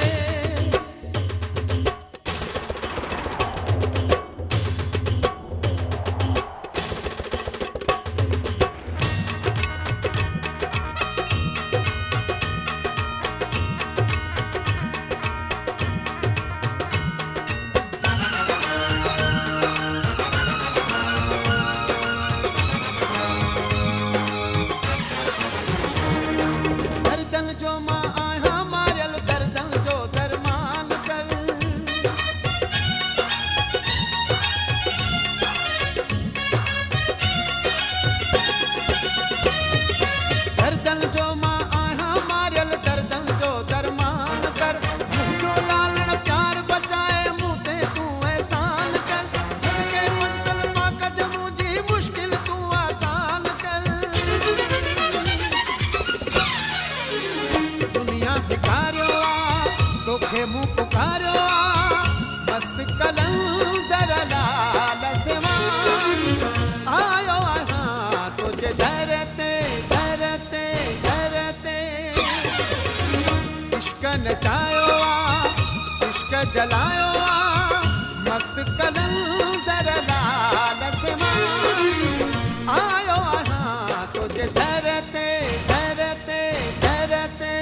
जलायो मस्त कलंदर लाल सिवाणी आयो आया तुझे धरते धरते धरते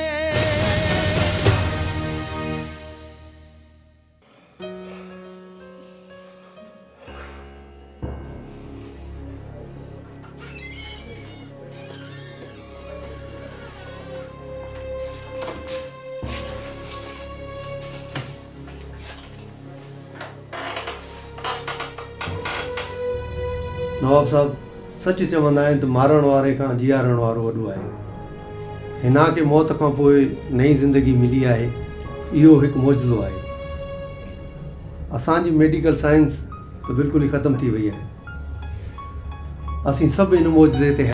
नवाब साहब सच चवंदा आहिनि त मारण वारे खां जीआरण वारो वॾो आहे। हिना खे मौत खां पोइ नई ज़िंदगी मिली आहे, इहो हिकु मौजज़ो आहे। असांजी मेडिकल साइंस त बिल्कुलु ई ख़तमु थी वई आहे। असीं सभु इन मौजज़े ते